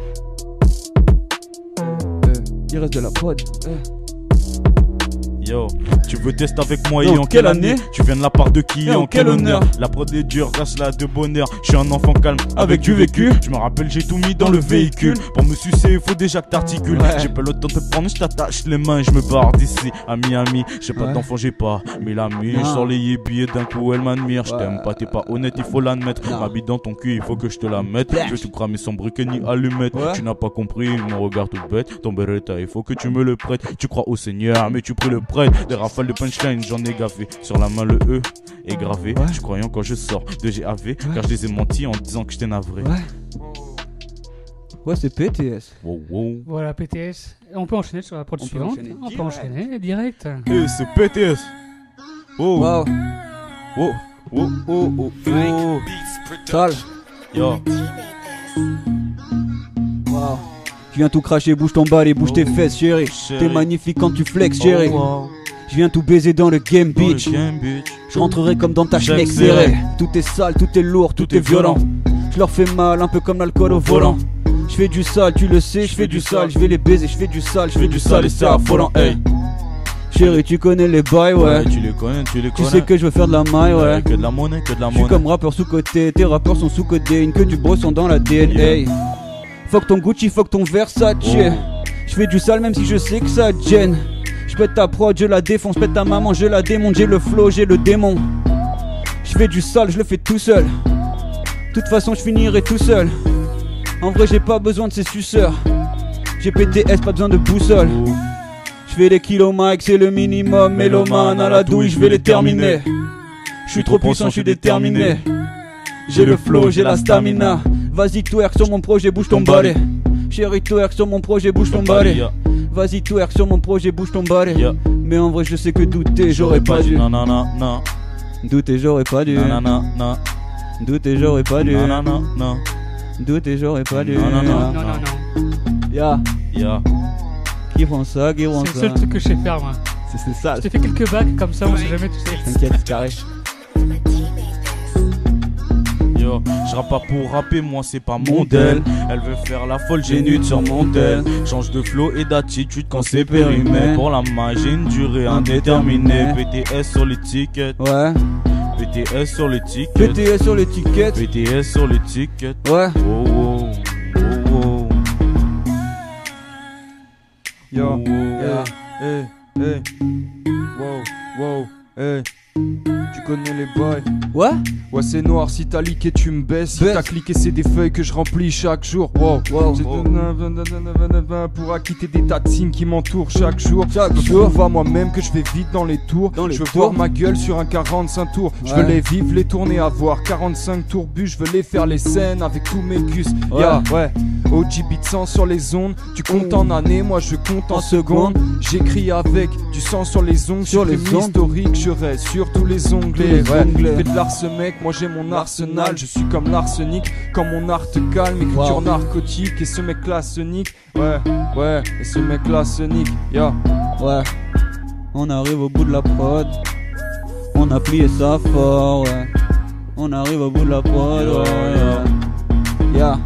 Euh, Il reste de la prod. Eh. Yo, tu veux tester avec moi Et et en en quelle quelle année? année? Tu viens de la part de qui Et et en en quel quel honneur? honneur? La prod est dure, grâce là de bonheur. Je suis un enfant calme Avec du vécu. Je me rappelle, j'ai tout mis dans le véhicule. Pour me sucer, il faut déjà que t'articules. Ouais. J'ai pas le temps de te prendre, je t'attache les mains et je me barre d'ici à Miami. J'ai pas Ouais. d'enfant, j'ai pas mille amis. Je Non. sors les yébillets d'un coup, elle m'admire. Je Ouais. t'aime pas, t'es pas honnête, il faut l'admettre. Non. Ma bite dans ton cul, il faut que je te la mette. Blech. Je vais tout cramer sans briquet ni allumette. Ouais. Tu n'as pas compris, mon regard tout bête. Ton beretta, il faut que tu me le prêtes. Tu crois au Seigneur, mais tu pries le prêtre. Des rafales de punchline, j'en ai gaffé. Sur la main, le E est gravé. Ouais. Je croyais quand je sors de G A V, car je les ai menti en disant que j'étais navré. Ouais. Ouais, c'est P T S. Wow, wow. Voilà, P T S. On peut enchaîner sur la prod On peut suivante. enchaîner. On peut enchaîner direct. Eh, c'est P T S. Oh, Wow. oh, oh, oh, oh, oh. Sale. Yo, Wow. Je viens tout cracher, bouge ton bal et bouge tes Oh. fesses, chérie. Chérie. T'es magnifique quand tu flex, chérie. Oh, wow. Je viens tout baiser dans le game, Dans le bitch. game, bitch. Je rentrerai comme dans ta J'aime schneck serré. serrée. Tout est sale, tout est lourd, tout, est violent. Je leur fais mal, un peu comme l'alcool au volant. Je fais du sale, tu le sais, je fais du sale. Je vais les baiser, je fais du sale, je fais du sale et c'est affolant. Hey. Chérie, tu connais les bails, ouais. Ouais, tu les connais, tu les Tu connais. sais que je veux faire de la maille, ouais. Que de la monnaie, que de la Je suis monnaie. comme rappeur sous-côté, tes rappeurs sont sous-codés. Une queue du brosson dans la D N A. Yeah. Fuck ton Gucci, fuck ton Versace. Oh. Je fais du sale même si je sais que ça gêne. Je pète ta prod, je la défonce, pète ta maman, je la démonte. J'ai le flow, j'ai le démon. Je fais du sale, je le fais tout seul. De toute façon, je finirai tout seul. En vrai, j'ai pas besoin de ces suceurs. J'ai P T S, pas besoin de boussole. Oh. Je fais les kilos max, c'est le minimum. Mélomane à la douille, je vais les terminer. Je suis trop puissant, je suis déterminé. J'ai le flow, j'ai la stamina. Vas-y, twerk sur mon projet, bouge ton balai. Chérie, twerk sur mon projet, bouge ton balai. Vas-y, twerk sur mon projet, bouge ton balai. Yeah. Mais en vrai, je sais que douter, j'aurais pas dû. Non, non, non, non. Douter, j'aurais pas dû. Non, non, non, non. Douter, j'aurais pas dû. Non, non, non, non. Douter, j'aurais pas dû. Non, non, non. Non, non, non. Ya, Yeah. qui font ça, qui font C'est le ça. seul truc que je sais faire, moi. C'est c'est ça. Je t'ai fait quelques bacs comme ça, on sait jamais, tu sais. T'inquiète, c'est carré. Yo, je rappe pas pour rapper, moi c'est pas mon del. Elle veut faire la folle, j'ai nude sur mon tel. Change de flow et d'attitude quand c'est périmé. Pour la magie, j'ai une durée indéterminée. P T S sur l'étiquette. Ouais. P T S sur P l'étiquette. T S sur l'étiquette. P T S sur l'étiquette. Ouais. Oh oh, oh oh. Yo, Oh, oh. hey, hey, hey. Wow, wow, hey. Tu connais les boys? Ouais. Ouais, c'est noir si t'as liqué, tu me baisses. Si Baisse. t'as cliqué, c'est des feuilles que je remplis chaque jour. Wow, Wow. j'ai Wow. pour acquitter des tas de signes qui m'entourent chaque jour. Chaque Je jour. vois moi-même que je vais vite dans les tours. Dans les je veux tours. voir ma gueule sur un quarante-cinq tours. Je Ouais. veux les vivre, les tourner, avoir quarante-cinq tourbus. Je veux les faire les scènes avec tous mes culs. Ouais. Yeah, ouais. O G beat cent sur les ondes. Tu comptes en années, moi je compte en En secondes. secondes. J'écris avec du sang sur les ongles. Sur les Supprime ongles. historique, je reste sur tous les onglets. les Ouais. onglets. Fais de l'art ce mec, moi j'ai mon arsenal. Je suis comme l'arsenic, quand mon art te calme. Écriture Wow. narcotique, et ce mec là se nique. Ouais, ouais, et ce mec là se nique. Yeah. Ouais. On arrive au bout de la prod. On a plié ça fort, ouais. On arrive au bout de la prod, Yo, ouais. Ya.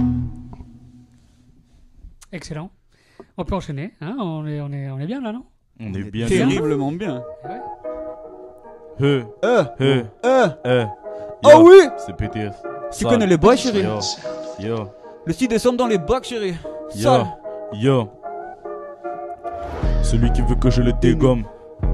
Excellent. On peut enchaîner, hein, on, est, on, est, on est bien là, non? On est bien. Terriblement bien. He, Euh. he, Euh. he. Oh Yo, oui. c'est P T S. Tu connais les boys, chérie? Yo, yo, Le six décembre dans les bacs, chérie. yo, Sale. yo. Celui qui veut que je le dégomme.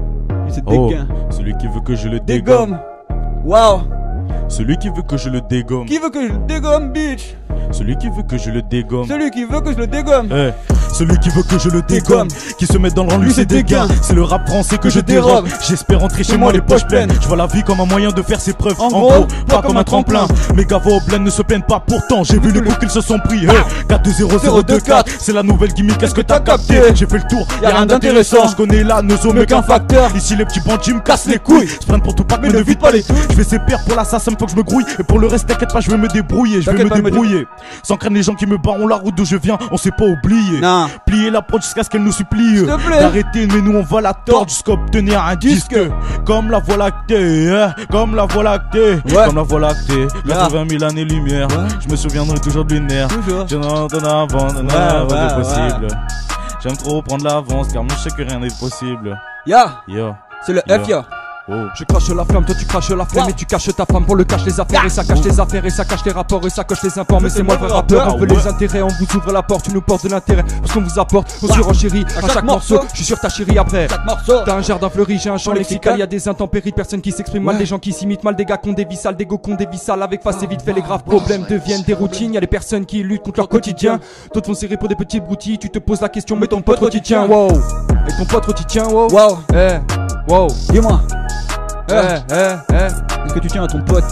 Il se Oh, dégaine. celui qui veut que je le dégomme. Dégomme. Waouh. Celui qui veut que je le dégomme. Qui veut que je le dégomme, bitch? Celui qui veut que je le dégomme. Celui qui veut que je le dégomme. Eh, celui qui veut que je le dégomme, qui se met dans le rang, lui Lui, c'est c'est des gains. dégain. C'est le rap français que Que je je dérobe. dérobe. J'espère rentrer chez moi les poches pleines. Je vois la vie comme un moyen de faire ses preuves. En, gros, pas comme un tremplin. Mes gavos au bled ne se plaignent pas. Pourtant, j'ai vu les coups qu'ils se sont pris. Hey, quatre deux zéro zéro deux quatre, c'est la nouvelle gimmick. Qu'est-ce que t'as capté? J'ai fait le tour, y'a rien d'intéressant. Je connais la nozo, mais qu'un facteur. Ici, les petits bandits me cassent les couilles. Sprint pour tout pack, mais ne vide pas les touilles. Je fais ses paires pour l'assassin, faut que je me grouille. Et pour le reste, t'inquiète pas, je vais me débrouiller. Je vais T'inquiète me pas, me débrouiller. Sans craindre les gens qui me barrent la route d'où je viens, on s'est pas oublié. Non. Plier la prod jusqu'à ce qu'elle nous supplie te plaît. d'arrêter, mais nous on va la tordre jusqu'à obtenir un disque. Comme la voie lactée, hein, comme la voie lactée, Ouais. comme la voie lactée. Yeah. quatre-vingt mille années lumière, Ouais. je me souviendrai toujours du nerf. Toujours. Je n'en donne avant, non, Ouais, avant ouais, de possible. J'aime trop prendre l'avance car moi je sais que rien n'est possible. Ya. Yo, C'est le Yeah. F, ya. oh. Je crache la flamme, toi tu craches la flemme. Wow. Et tu caches ta femme pour le cache les affaires. Et ça cache les affaires, et ça cache les rapports, et ça coche les informes. Et c'est moi le vrai rappeur, on veut les intérêts. On vous ouvre la porte, tu nous portes de l'intérêt. Parce qu'on vous apporte, on surenchérit à chaque morceau. Je suis sur ta chérie après. Chaque morceau. T'as un jardin fleuri, j'ai un champ Lexical. lexical. Y'a des intempéries, de personnes qui s'expriment mal, Ouais. des gens qui s'imitent mal, des gars qui ont des vies sales, des go qui ont des vies sales. Avec face et vite fait, les graves problèmes deviennent des routines. Y'a des personnes qui luttent contre leur quotidien. D'autres vont serrer pour des petits broutilles. Tu te poses la question, mais ton pote tu tiens, wow. Et ton pote tu tiens, wow. Wow. Eh, wow. Dis-moi. Eh, eh, eh. Est-ce que tu tiens à ton pote?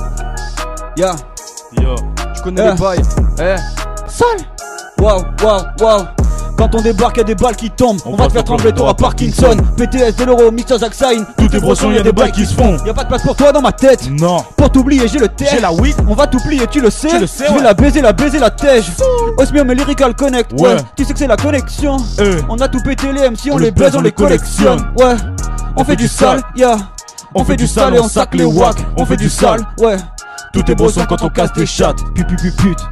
Ya. Yo, Tu connais Eh. les bails. Eh. Sale. Waouh, waouh, waouh. Quand on débarque, y'a des balles qui tombent. On, va te faire trembler, t'auras Parkinson. P T S, Deloro, Mister Zaxine. tout est brosson, y'a des bails qui se font. Y'a pas de place pour toi dans ma tête. Non, Pour t'oublier, j'ai le test. j'ai la weed. On va t'oublier, tu le sais. Tu le sais, Je vais ouais. la baiser, la baiser, la tèche. Osmium et Lyrical Connect. Ouais. Ouais. Tu sais que c'est la connexion. Eh. On a tout pété les M C, on, On les les baise, baise, on on les les collectionne. Ouais. On, fait, du sale, ya. On, fait du sale et on sac les wack. On fait du sale, ouais. Tout est brosson quand on casse des chattes. Put, put, put, put.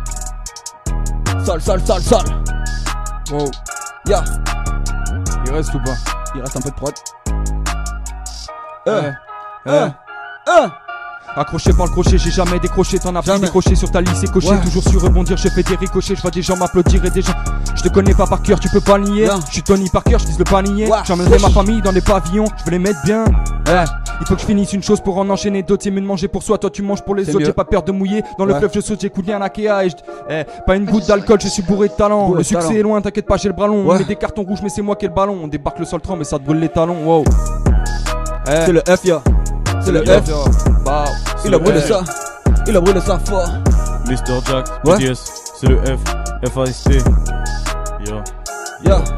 Sale, sale, sale, sale. Wow. Ya. Il reste ou pas? Il reste un peu de prod. Eh. Euh. Eh. Euh. Euh. Accroché par le crochet, j'ai jamais décroché. T'en as pris Jamais. des crochets sur ta liste, c'est coché. Ouais. Toujours sur rebondir, je fais des ricochets. Je vois des gens m'applaudir et des gens. Je te connais pas par cœur, tu peux pas le nier. Non. Je suis Tony Parker, je vise le panier. Ouais. J'emmènerai ma famille dans les pavillons, je veux les mettre bien. Eh. Il faut que je finisse une chose pour en enchaîner d'autres. C'est mieux de manger pour soi, toi tu manges pour les C'est autres. mieux. J'ai pas peur de mouiller. Dans le Ouais. fleuve, je saute, j'écoute bien un Akea et je. Eh. Pas une goutte d'alcool, je suis bourré de talent. Bourré Le de succès talent. est loin, t'inquiète pas, j'ai le bras long. Ouais. On met des cartons rouges, mais c'est moi qui ai le ballon. On débarque le sol tremble, mais ça te brûle les talons. Wow. Eh. C'est le F, ya. C'est le Yo, F. yo. Bah. Il a brûlé Eh. ça. Il a brûlé ça fort. Mister Jack, Ouais. P T S, c'est le F, F A S T. Yo, Ya. yo,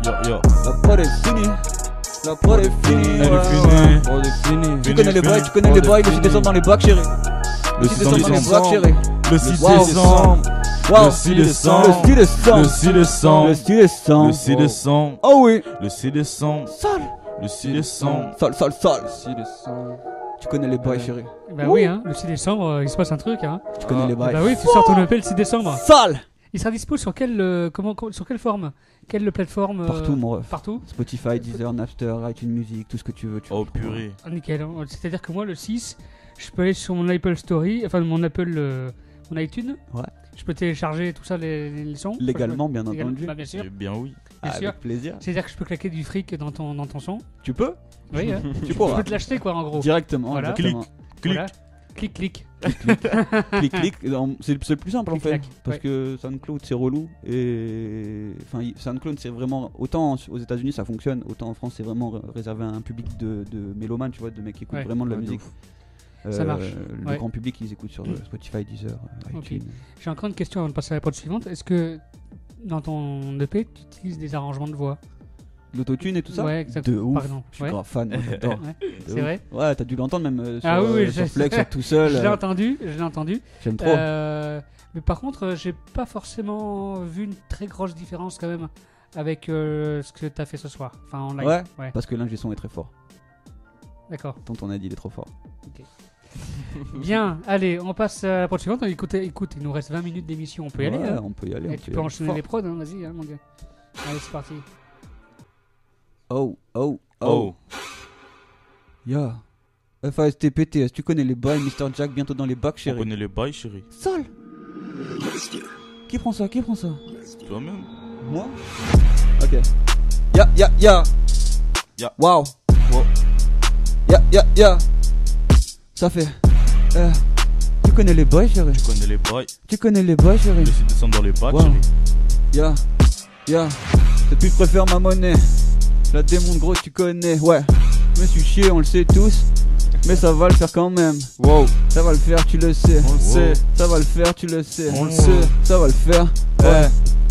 Yo, yo. La prod est finie. La prod est finie. Elle est ouais, finie. ouais. Prod est fini. Tu connais les bails, tu connais Prod les est bails. Le fini. six décembre dans les bacs, chérie. Le six décembre dans les bacs, chérie. Le six Wow. décembre. Wow. Le six décembre. Le six décembre. Le six décembre. Le six décembre. Le six décembre. Oh oui. Le six décembre. Sale. Le six décembre. Sale, sale, sale. six décembre. Tu connais les bails, chérie. Bah oui, hein, le six décembre, euh, il se passe un truc. Hein. Tu connais Ah. les bails. Bah oui, tu sors ton E P le six décembre. Sale. Il sera dispo sur quelle, euh, comment, co- sur quelle forme? Quelle plateforme euh, Partout, mon ref. Partout. Spotify, Deezer, Napster, iTunes Music, tout ce que tu veux. Tu Oh peux le trouver. purée. Ah, nickel. hein. C'est-à-dire que moi, le six, je peux aller sur mon Apple Story, enfin mon Apple, euh, mon iTunes. Ouais. Je peux télécharger tout ça, les, les sons. Légalement, bien Légalement, entendu. bah, bien sûr. Eh bien oui. Bien sûr. Avec plaisir. C'est-à-dire que je peux claquer du fric dans ton, dans ton son. Tu peux. Oui, hein. Tu Je pourras. peux te l'acheter, quoi, en gros. Directement. Voilà. exactement. Clic. Voilà. Clic, clic. clic clic dans- c'est c'est le plus simple en Clic, fait clac, parce ouais. que SoundCloud c'est relou et enfin y- SoundCloud c'est vraiment autant aux États-Unis ça fonctionne autant en France c'est vraiment r- réservé à un public de, de mélomanes tu vois de mecs qui écoutent Ouais. vraiment de la Ouais, de musique. ouf. Ça marche. Le Ouais. grand public ils écoutent sur euh, Spotify, Deezer, euh, Ok. iTunes. J'ai encore une question avant de passer à la prod suivante. Est-ce que dans ton E P, tu utilises des arrangements de voix? L'autotune et tout ça. Ouais, exactement. De ouf. Par exemple. Je suis Ouais. grave fan. moi, j'adore. Ouais. De C'est ouf. vrai. Ouais, t'as dû l'entendre même euh, sur, Ah oui, oui, euh, sur je- Flex, sur tout seul. Je l'ai euh, entendu, je l'ai entendu. J'aime trop. Euh, mais par contre, euh, j'ai pas forcément vu une très grosse différence quand même avec euh, ce que t'as fait ce soir. Enfin, en live. Ouais. Ouais. Parce que l'ingé son est très fort. D'accord. Tonton a dit il est trop fort. Bien. Allez, on passe à la prod suivante. Écoute, écoute, il nous reste vingt minutes d'émission. On peut y aller. Ouais, hein. on peut y aller. Et on tu peut y peux aller. enchaîner Fort. les prods, hein, vas-y, hein, mon gars. Allez, c'est parti. Oh, oh, oh. Oh. Ya. F A S T P T S, tu connais les bails, mister Jack bientôt dans les bacs, On chérie. connaît les bails, chérie. Sale. Qui prend ça? Qui prend ça? Toi-même. Moi? Ok. Ya, ya, ya. Ya. Wow. Wow. Ya, ya, ya. Ça fait. Euh, tu connais les bails, chérie? Tu connais les bails. Tu connais les bails, chérie? Le six décembre dans les bacs, Wow. chérie. Ya, ya. Depuis je préfère ma monnaie. La démonte gros, tu connais. Ouais. Je me suis chié, on le sait tous. Mais ça va le faire quand même. Wow, Ça va le faire, tu le sais. on le sait. Ça va le faire, tu le sais. On le sait. Ça va le faire. Eh,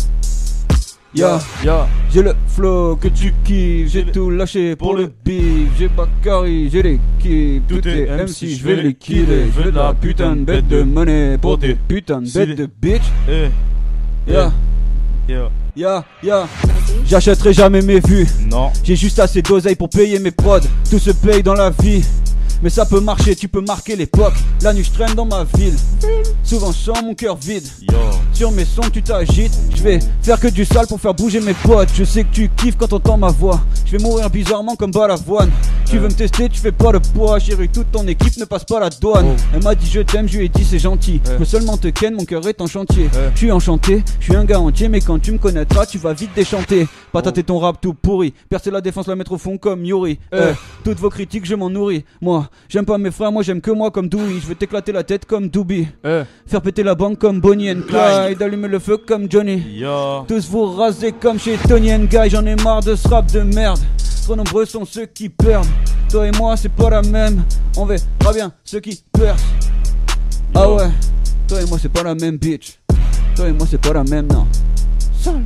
Ya, ya. j'ai le flow que tu kiffes. J'ai tout lâché pour le beef. J'ai Bakary, j'ai l'équipe. Tout est M C, je vais les killer. Je veux de la putain de bête de monnaie pour des putains de bêtes de bitch. Eh. Ya, Yeah. ya, ya. J'achèterai jamais mes vues. Non. J'ai juste assez d'oseille pour payer mes prods. Tout se paye dans la vie. Mais ça peut marcher, tu peux marquer l'époque. La nuit je traîne dans ma ville. Souvent je sens mon cœur vide. Yo. Sur mes sons tu t'agites. Je vais faire que du sale pour faire bouger mes potes. Je sais que tu kiffes quand t'entends ma voix. Je vais mourir bizarrement comme Balavoine. Tu veux me tester, tu fais pas le poids. Chérie, toute ton équipe ne passe pas la douane. Elle m'a dit je t'aime, je lui ai dit c'est gentil. Je peux seulement te ken, mon cœur est en chantier. Je suis enchanté, je suis un gars entier. Mais quand tu me connaîtras, tu vas vite déchanter. Patater ton rap tout pourri. Percer la défense, la mettre au fond comme Yuri. Euh, toutes vos critiques, je m'en nourris. Moi, j'aime pas mes frères, moi j'aime que moi comme Dewey. Je veux t'éclater la tête comme Doobie. Eh, Faire péter la banque comme Bonnie and Clyde. Allumer le feu comme Johnny. Yo. Tous vous raser comme chez Tony and Guy. J'en ai marre de ce rap de merde. Trop nombreux sont ceux qui perdent. Toi et moi c'est pas la même. On verra bien ceux qui percent. Ah ouais. Toi et moi c'est pas la même bitch. Toi et moi c'est pas la même non. Sale.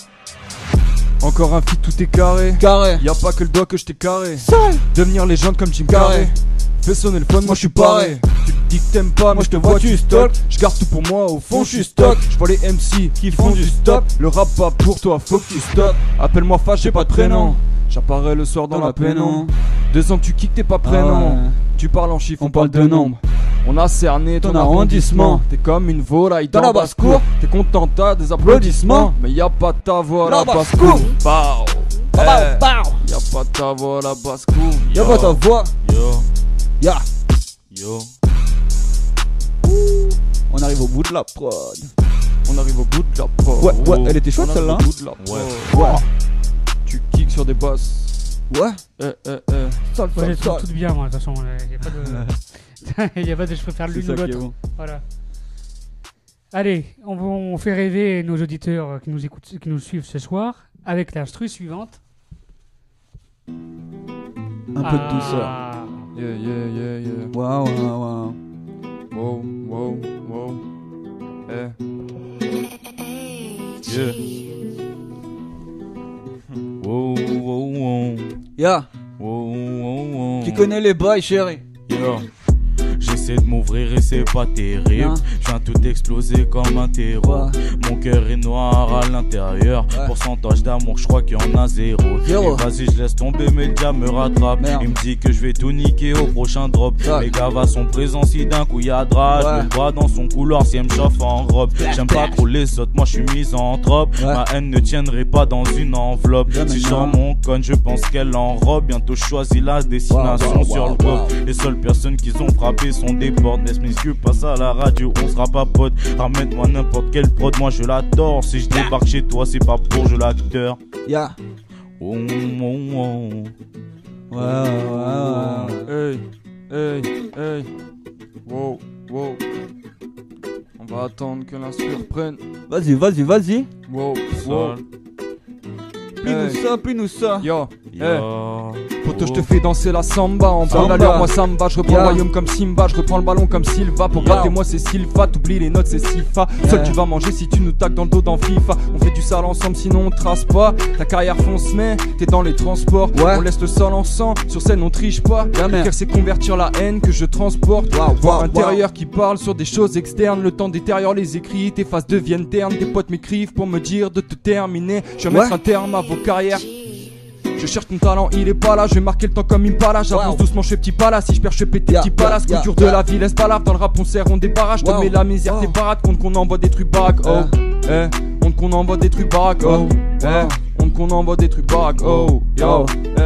encore un feat, tout est carré. Carré. Y'a pas que le doigt que je t'ai carré. Sale. Devenir légende comme Jim Carré. Carrey. Fais sonner le phone, moi je suis pareil. Tu te dis que t'aimes pas, moi je te vois tu stock. Je garde tout pour moi, au fond je suis stock. Je vois les M C qui font du stop. Le rap pas pour toi, faut que tu stop. Appelle-moi Fâche, j'ai pas de prénom. J'apparais le soir dans, Dans la la pénombre. pénombre. Deux ans que tu kicks, t'es pas prénom. Ah ouais. Tu parles en chiffres, on, On parle parle de de nombres. On a cerné ton, Ton arrondissement. arrondissement. T'es comme une volaille dans, Dans la la basse-cour. basse-cour. T'es content, t'as des applaudissements. Mais y a pas ta voix à la La basse-cour. basse-cour. Bah, Bah, eh. bah. Y a pas ta voix à la basse-cour. Y'a pas ta voix. Yo. Ya. Yo. On arrive au bout de la prod. On arrive au bout de la prod. Ouais, ouais, elle était chouette On arrive celle-là. au bout de la prod. Ouais. Ouais. Tu kicks sur des basses. Ouais. Eh, eh, eh. Sale, Ouais, sale, j'ai toujours sale. tout bien, moi, de toute façon. Il n'y a pas de. Y a pas de je préfère C'est l'une ça ou qui est l'autre. bon. Voilà. Allez, on, on fait rêver nos auditeurs qui nous écoutent, qui nous suivent ce soir avec l'instru suivante. Un peu de douceur. Ah. Yeah, yeah, yeah, yeah. Waouh, waouh, waouh. Wow, wow, wow. Eh. Yeah. Ya, Oh, oh, oh. tu connais les bails, chérie. Yo. J'essaie de m'ouvrir et c'est pas terrible. Non. Je viens tout exploser comme un terreau. Ouais. Mon cœur est noir à l'intérieur. Ouais. Pourcentage d'amour, je crois qu'il y en a zéro. Zéro. Et vas-y, je laisse tomber, mais le diable me rattrape. Merde. Il me dit que je vais tout niquer au prochain drop. Ouais. Les gars sont présents si d'un coup y'a drache. Ouais. Je le vois dans son couloir si elle me chauffe en robe. J'aime pas trop les autres, moi je suis misanthrope. Ouais. Ma haine ne tiendrait pas dans une enveloppe. Jamais, Si je non. sors mon con, je pense qu'elle enrobe. Bientôt je choisis la destination Wow, wow, sur wow, le globe. wow. Les seules personnes qui ont frappé sont des portes. Laisse mes yeux passer à la radio, on sera pas potes. Ramène-moi n'importe quelle prod, moi je l'adore. Si je débarque chez toi, c'est pas pour jouer l'acteur. Ya. Oh, oh, oh. Ouais, ouais, ouais. Hey, hey, hey. Wow, wow. On va attendre que l'instru reprenne. Vas-y, vas-y, vas-y. Wow, wow. Sol. Plie-nous Hey. ça, plie-nous ça. Yo, Yo. hey. Poto, je te fais danser la samba. En bas Samba. d'allure, moi samba. Je reprends Yeah. le royaume comme Simba. Je reprends le ballon comme Silva. Pour Yeah. battre, moi c'est Silva. T'oublies les notes, c'est Sifa. Seul Yeah. tu vas manger si tu nous tacs dans le dos dans FIFA. On fait du sale ensemble, sinon on trace pas. Ta carrière fonce, mais t'es dans les transports. Ouais. On laisse le sol en sang. Sur scène, on triche pas. Jamais. Car c'est convertir la haine que je transporte. Wow, Voix wow, intérieure qui parle sur des choses externes. Le temps détériore les écrits. Tes faces deviennent ternes. Tes potes m'écrivent pour me dire de te terminer. Je vais Ouais. mettre un terme à vos carrières. Je cherche ton talent, il est pas là. Je vais marquer le temps comme Impala. J'avance Wow. doucement, je fais petit pas là. Si je perds, je fais péter Yeah, petit pas là. yeah, Ce yeah, dur de yeah. la vie, laisse pas là. Dans le rap, on sert, on débarrasse. Je te Wow. mets la misère, Wow. t'es parade. Compte qu'on envoie des trucs baraques. Oh, eh. Compte qu'on envoie des trucs baraques. Oh, eh. Wow. Compte qu'on envoie des trucs baraques. Oh, yo, Wow.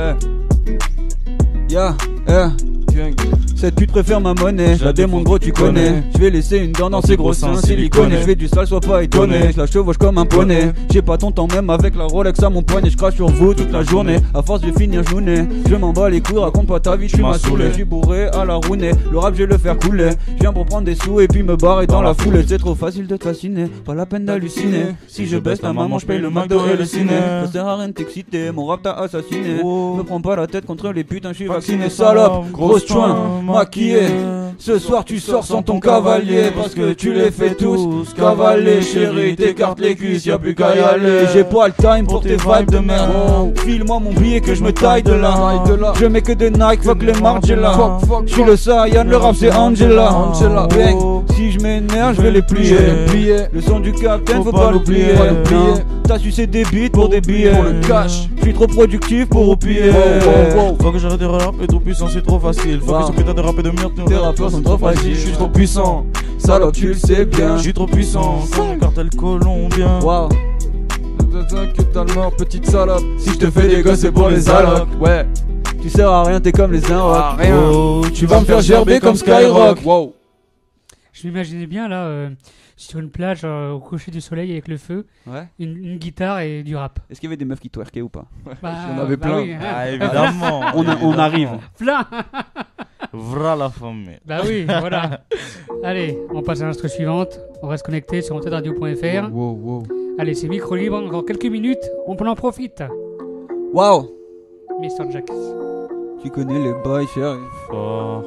eh. Ya, eh. Tiens. Cette pute préfère ma monnaie, je la démonte gros tu connais. Je vais laisser une dent dans ses gros seins silicone. Je fais du sale, sois pas étonné. Je la chevauche comme un poney. J'ai pas ton temps même avec la Rolex à mon poignet. Je crache sur vous toute la journée. À force je vais finir journée. Je m'en bats les couilles, raconte pas ta vie, je suis ma saoulé. Je suis bourré à la rounée. Le rap je vais le faire couler. Je viens pour prendre des sous et puis me barrer dans la foule. C'est trop facile de te fasciner, pas la peine d'halluciner. Si je baisse la maman, je paye le McDo et le ciné. Ça sert à rien de t'exciter, mon rap t'a assassiné. Me prends pas la tête contre les putains, je suis vacciné. Salope, grosse joint, maquillé. Ce soir tu sors sans ton cavalier parce que tu les fais tous cavaler. Chérie, t'écartes les cuisses, y'a plus qu'à y aller. J'ai pas le time pour tes vibes de merde. File-moi mon billet que je me taille de là. Je mets que des Nike, fuck les Margiela. Je suis le Saiyan, le rap c'est Angela. Angela, bang. Si je m'énerve, je vais les plier. Le son du capitaine, faut pas l'oublier. T'as sucé des beats pour des billets. Pour le cash. Je suis trop productif pour oublier. Faut que j'arrête de rapper trop puissant, c'est trop facile. Faut Wow. que ce putain de rapper de merde. Tes rappeurs sont trop fragiles. Je suis trop puissant. Salope, tu le sais bien. Je suis trop puissant, comme le cartel colombien. Waouh. Que t'as le mort, petite salope. Si je te fais des gosses, c'est pour les allocs. Ouais. Tu sers à rien, t'es comme les Inrocks. Ah, rien. Oh, tu vas me faire gerber comme Skyrock. Wow. Je m'imaginais bien là, euh, sur une plage euh, au coucher du soleil avec le feu, Ouais. une, une guitare et du rap. Est-ce qu'il y avait des meufs qui twerkaient ou pas? Bah, j'en avais bah plein. oui, hein. Ah, évidemment. On, a- on arrive. Plein. V'là la femme. Bah oui, voilà. Allez, on passe à l'instru suivante. On reste connecté sur antenne radio point f r. Wow, wow. Allez, c'est micro libre, encore quelques minutes, on en profite. Waouh. mister Jax. Tu connais les bails, chérie. Fort.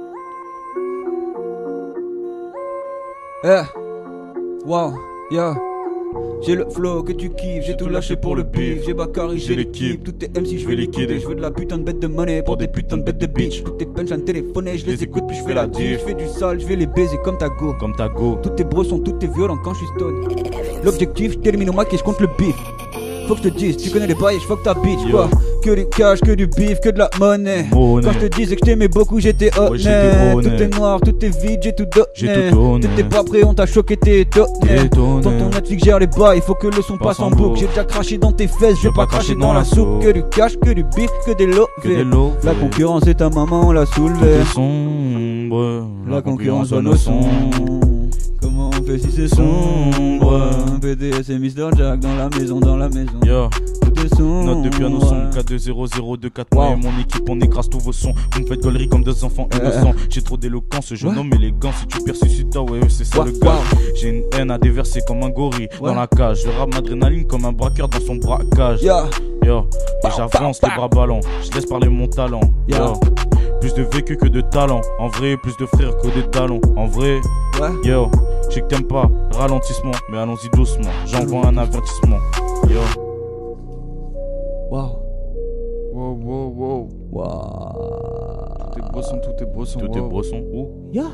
Eh. Waouh. Yeah. J'ai le flow que tu kiffes, j'ai tout lâché pour le bif. J'ai Bakary, j'ai l'équipe, tout est M C, je vais liquider. Je veux de la putain de bête de monnaie pour des putains de bêtes de bitch. Toutes tes punchlines téléphonées, je les écoute puis je fais la diff. Je fais du sale, je vais les baiser comme ta go. Comme ta go. Tous tes bros sont tous tes violents quand je suis stone. L'objectif, je termine au mac et je compte le bif. Faut que je te dise, tu connais les bails, je fuck ta bitch quoi. Que du cash, que du bif, que de la monnaie. Monnaie. Quand je te disais que je t'aimais beaucoup, j'étais Ouais, j'étais honnête. honnête. Tout est noir, tout est vide, j'ai tout donné. J'ai tout donné. T'étais pas prêt, on t'a choqué, t'es étonné. Étonné. Dans ton Netflix gère les bails, faut que le son passe, Passe en en boucle. boucle. J'ai déjà craché dans tes fesses, je vais pas cracher dans la soupe. Que du cash, que du bif, que des lots. Que des lots. La concurrence est ta maman, on l'a soulevée. C'est sombre. La concurrence va nos sons. Comment on fait si c'est sombre? P D S et mister Jack dans la maison, dans la maison. Yo. Tout est sombre. Note de piano son K deux zéro zéro deux quatre. Moi Wow. et mon équipe on écrase tous vos sons. Vous me faites gollerie comme deux enfants innocents. J'ai trop d'éloquence, jeune Ouais. homme élégant. Si tu persuscites toi, ouais c'est ça Wow, le gars. wow. J'ai une haine à déverser comme un gorille Ouais. dans la cage. Je rame adrénaline comme un braqueur dans son braquage. Yeah. Yo. Et j'avance les bras ballants. Je laisse parler mon talent. Yeah. Yo. Plus de vécu que de talent. En vrai, plus de frères que de talents. En vrai. Ouais. Yo, je sais que t'aimes pas, ralentissement, mais allons-y doucement, j'envoie un avertissement. Yo, Wow. Wow. wow, wow, wow. Waouh. Tout est brosson, tout est brosson. Tout est wow. brosson. Où Ya.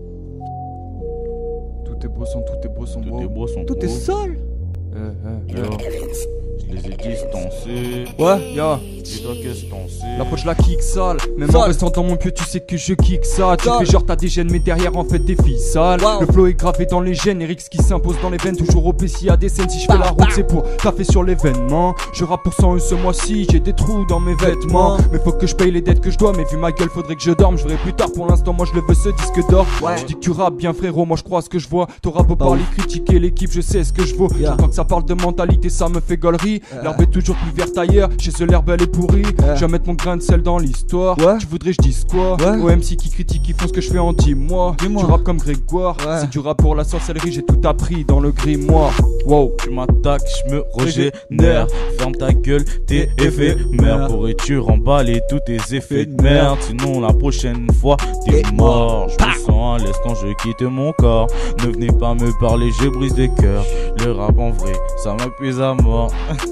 Tout est brosson, tout est brosson. Tout wow. est brosson. Tout est Où sol. Eh, eh, Yo. eh. Je les ai distancés. Ouais, ya. Et toi, qu'est-ce que t'en sais? La poche la kick sale. Même Sale. en restant dans mon pieu, tu sais que je kick ça. Tu Sale. fais genre t'as des gènes, mais derrière en fait des filles sales. Wow. Le flow est gravé dans les gènes. Eric qui s'impose dans les veines. Toujours au P C à des scènes. Si je fais la route, c'est pour taffer sur l'événement. Je rappe pour cent un ce mois-ci. J'ai des trous dans mes vêtements. Mais faut que je paye les dettes que je dois. Mais vu ma gueule, faudrait que je dorme. Je verrai plus tard. Pour l'instant, moi je le veux ce disque d'or. Ouais. Je dis que tu rappes bien, frérot. Moi je crois ce que je vois. T'auras beau Bah parler, oui. critiquer l'équipe, je sais ce que je vaux. Yeah. J'entends que ça parle de mentalité, ça me fait gaulerie. Euh. L'herbe est toujours plus verte ailleurs. Chez ce l'herbe elle est pourrie. Ouais. Je vais mettre mon grain de sel dans l'histoire. Ouais. Tu voudrais que je dise quoi? Ouais. Aux M C qui critiquent, qui font ce que je fais en dix mois. Dis-moi. Tu rappes comme Grégoire. Ouais. C'est du rap pour la sorcellerie, j'ai tout appris dans le grimoire. Wow. Tu m'attaques, je me régénère. Ferme ta gueule, t'es éphémère. Pourrais-tu remballer tous tes effets de merde? Sinon, la prochaine fois, t'es mort. Je me sens à l'aise quand je quitte mon corps. Ne venez pas me parler, je brise des cœurs. Le rap en vrai, ça m'épuise à mort.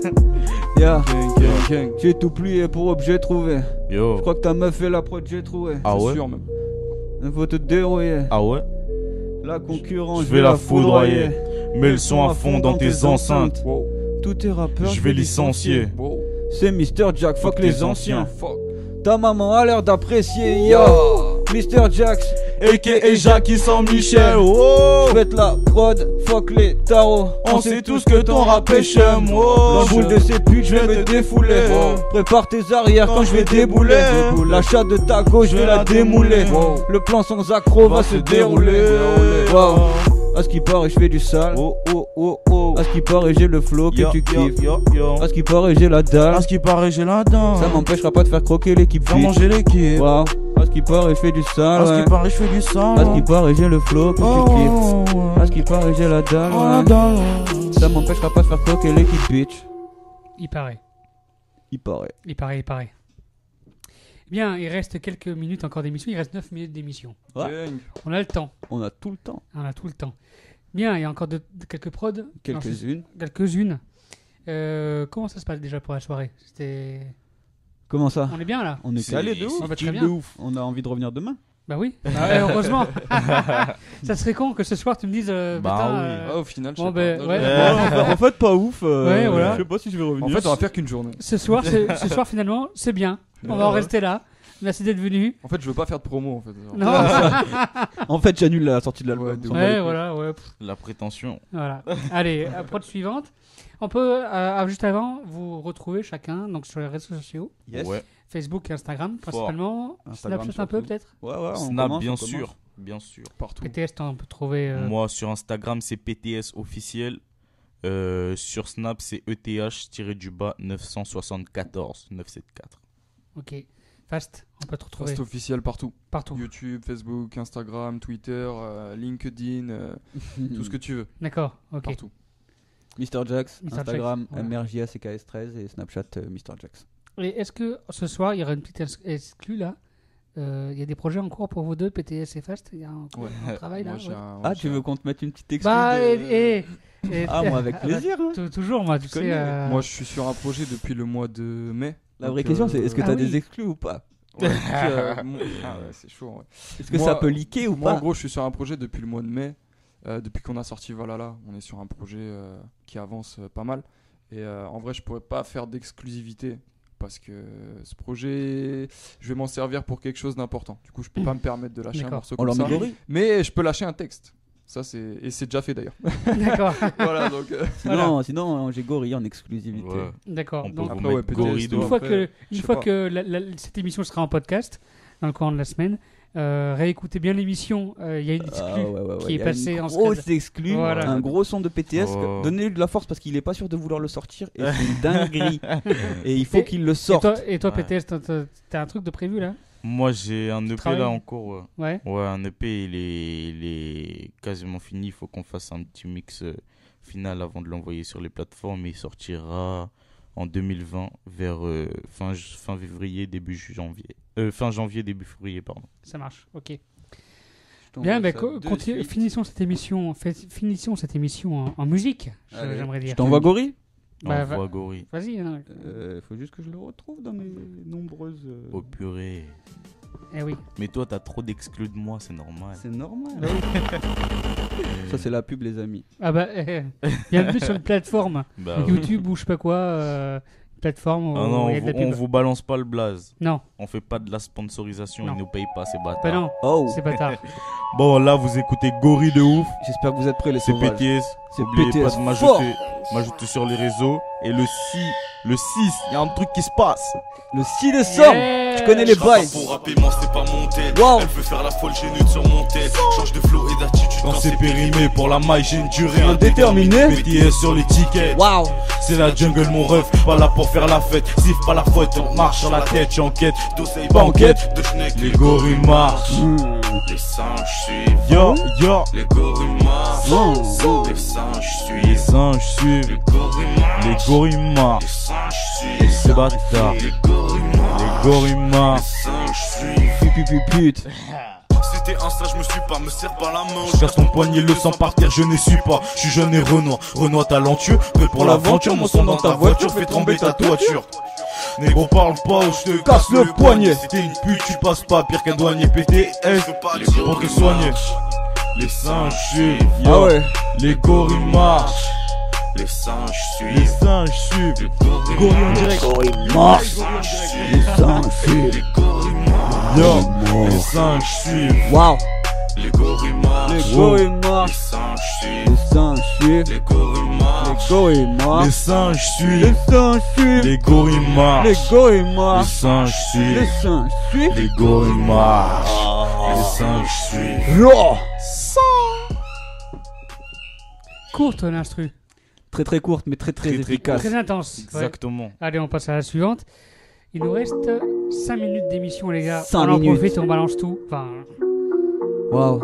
Ya. Gang, gang, gang. J'ai tout plié pour objet trouvé. Yo. Je crois que ta meuf fait la prod, j'ai trouvé. Ah C'est ouais? sûr, même. Il faut te dérouiller. Ah ouais? La concurrence, Je vais la foudroyer. Mets le son à fond dans tes enceintes. Wow. Tous tes rappeurs, Je vais licencier. Wow. C'est Mister Jack, fuck Fuck les les anciens. anciens. Fuck. Ta maman a l'air d'apprécier, yo. Mister Jax, A K A Jackie sans Michel. Oh. faites la prod, fuck les tarots. On sait tous que ton rap est chum. Dans le boule de ces putes, je vais me défouler. Wow. Prépare tes arrières quand je vais débouler. L'achat de ta gauche, je vais la démouler. Wow. Le plan sans accro va se dérouler. Wow. À ce qui paraît, je fais du sale. Oh oh oh oh. À ce qui paraît, j'ai le flow que Yo, tu yo, kiffes. yo, yo. À ce qui paraît, j'ai la dalle. À ce qui paraît, j'ai la dent. Ça m'empêchera pas de faire croquer l'équipe. Faire bitch. manger l'équipe. Wow. À ce qui paraît, je fais du sale. À ce ouais. qui paraît, je fais du sang. À ce qui paraît, j'ai le flow que tu kiffes. Oh, À ce qui paraît, j'ai la dalle. oh, la ouais. dalle. Ça m'empêchera pas de faire croquer l'équipe, bitch. Il paraît. Il paraît. Il paraît, il paraît. Bien, il reste quelques minutes encore d'émission. Il reste neuf minutes d'émission. Ouais. Gang. On a le temps. On a tout le temps. On a tout le temps. Bien, il y a encore de, de- quelques prods. Non, Quelques-unes. c'est- Quelques-unes. Euh, comment ça se passe déjà pour la soirée? C'était... Comment ça? On est bien là? On est C'est- calé de ouf. On va très de bien. ouf. On a envie de revenir demain. Bah oui, bah, ouais, heureusement. Ça serait con que ce soir tu me dises... euh, Bah putain, oui. euh, Ah, au final, je bon, sais ben, pas. ouais. Non, en fait, pas ouf. euh, Ouais, voilà. Je sais pas si je vais revenir. En fait, on va faire qu'une journée. ce, soir, c'est- ce soir, finalement, c'est bien. On va en Ouais. rester là. Merci d'être venu. En fait, je veux pas faire de promo en fait. Non. En fait, j'annule la sortie de l'album. Ouais, de On ouf. s'en bat les Ouais, couilles. voilà, ouais. pff, La prétention. voilà. Allez, euh, prod suivante. On peut, euh, ah, juste avant, vous retrouver chacun donc, sur les réseaux sociaux. Yes. Ouais. Facebook et Instagram, principalement. Instagram, Snapchat un peu, surtout. peut-être. Ouais, ouais. on Snap, commence, bien on commence. sûr. Bien sûr. Partout. P T S, on peut trouver... euh, Moi, sur Instagram, c'est P T S officiel. Euh, sur Snap, c'est E T H-du-bas neuf cent soixante-quatorze neuf cent soixante-quatorze. Ok. Fast, on peut te retrouver Post officiel partout. partout. YouTube, Facebook, Instagram, Twitter, euh, LinkedIn, euh, tout ce que tu veux. D'accord, ok. Partout. Mister Jax, Mister Instagram, Jax, voilà. M R J A C K S treize et Snapchat euh, Mister Jax. Et est-ce que ce soir, il y aura une petite ex- exclue là? Euh, Il y a des projets en cours pour vous deux, P T S et Fast? Il y a un, Ouais. un travail là? Moi, j'ai ouais. un- Ah, ouais, tu j'ai veux un- qu'on te mette une petite excuse Bah, de- et, et- et- Ah, moi, avec ah, bah, plaisir. hein. tou- toujours, moi, tu, Tu sais. connais. euh, Moi, je suis sur un projet depuis le mois de mai. La Donc, vraie question, c'est euh, est-ce que Ah t'as oui. des exclus ou pas? ouais, donc, euh, mon- ah ouais, c'est chaud. Ouais. Est-ce que Moi- ça peut leaker ou Moi, en pas? gros, je suis sur un projet depuis le mois de mai. Euh, depuis qu'on a sorti Valhalla, on est sur un projet euh, qui avance euh, pas mal. Et euh, en vrai, je pourrais pas faire d'exclusivité parce que ce projet, je vais m'en servir pour quelque chose d'important. Du coup, je peux pas me permettre de lâcher un D'accord. morceau On comme leur ça. met Gorille. Mais je peux lâcher un texte. Ça, c'est et c'est déjà fait d'ailleurs. D'accord, voilà, donc. euh, Sinon, sinon j'ai Gorille en exclusivité. Ouais. d'accord. On peut Donc, vous après, mettre ouais, P T S, Gorille toi, une de- fois après, que, je une sais fois pas. que la- la- cette émission sera en podcast, dans le courant de la semaine, euh, réécoutez bien l'émission. euh, Il y a une exclue Ah, ouais, ouais, ouais. qui Il est y a passée une en grosse scred. exclue, Voilà. un gros son de P T S. Oh. Donnez-lui de la force parce qu'il est pas sûr de vouloir le sortir et c'est une dinguerie. Et il faut Et- qu'il le Et sorte. toi, et toi Ouais. P T S, t'as- t'as t'as un truc de prévu là? Moi, j'ai un E P travailles là en cours. Ouais. Ouais. Ouais, un E P, il est, il est quasiment fini. Il faut qu'on fasse un petit mix euh, final avant de l'envoyer sur les plateformes. Il sortira en deux mille vingt, vers euh, fin, j- fin février, début janvier. Euh, fin janvier, début février, pardon. Ça marche, ok. Je t'envoie Bien, ben, ça co- de continue- suite. finissons cette émission, fait- finissons cette émission en, en musique, je- Allez. j'aimerais Je dire. t'envoie Gorille. Bah, Envoie va- Gorille. Vas-y. Hein. Euh, faut juste que je le retrouve dans mes nombreuses. euh, Oh purée. Eh oui. Mais toi, t'as trop d'exclus de moi, c'est normal. C'est normal. Ça, c'est la pub, les amis. Ah bah, eh, eh. bienvenue sur une plateforme Bah, oui. YouTube ou je sais pas quoi. Euh, plateforme où Ah non, il y a on, de la vous, on pub. vous balance pas le blaze. Non, On fait pas de la sponsorisation, Non. ils nous payent pas ces bâtards. bah non, Oh, c'est bâtard. Bon, là, vous écoutez Gorille de ouf. j'espère que vous êtes prêts, les C'est sauvages. P T S. C'est N'oubliez P T S pas de fort. m'ajouter, m'ajouter sur les réseaux. Et le six, le six, il y a un truc qui se passe. Le six décembre. Yeah. Tu connais les bails. Pour rapper, moi c'est pas mon tête. Wow. Elle veut faire la folle, j'ai nude sur mon tête. Change de flow et d'attitude Quand c'est périmé, pour la maille, j'ai une durée Indéterminée. indéterminée. P T S sur l'étiquette. Waouh. C'est la jungle, mon ref. Pas là pour faire la fête. Siffle pas la faute, on marche sur la tête. J'suis en quête. d'oseille, Banquette. de schneck. Les gorilles marchent. Les singes suivent. Yo, yo. Les gorilles marchent. Oh. Les singes Les suivent. singes suivent. Les gorilles marchent. Les gorilles Les marchent. singes Les suivent. bâtards. Les gorilles marchent. Les gorilles Les marchent. singes suivent. Pute. C'était un ça, je me suis pas, me serre pas la main. Je casse ton poignet, le sang par terre, je ne suis pas. Je suis jeune et Renoir, Renoir talentueux. Prêt pour l'aventure, mon son dans ta voiture fait trembler ta toiture. Négro parle pas ou je te casse le poignet. Si t'es une pute, tu passes pas pire qu'un douanier P T S. Pour te soigner. Les singes suivent, Ah yo. ouais. Les gorilles marchent. Les singes Les suivent. singes suivent. Les gorilles Gorilles en direct. Marche. Les singes suivent. Les singes suivent. Les gorilles marchent. Yo, les singes suivent. Waouh. Les gorilles marchent. Les gorilles Les marchent. singes Les suivent. singes suivent. Les gorilles Les marchent. gorilles Les marchent. singes Les suivent. singes suivent. Les gorilles Les marchent. gorilles Les marchent. singes Les suivent. singes suivent. Les gorilles marchent. Les singes suivent. Yo. Courte l'instru. Très très courte, mais très très, Très, très efficace. Très intense. Ouais. Exactement. Allez, on passe à la suivante. Il nous reste cinq minutes d'émission, les gars. Cinq on en minutes. profite, on balance tout. Enfin, Waouh.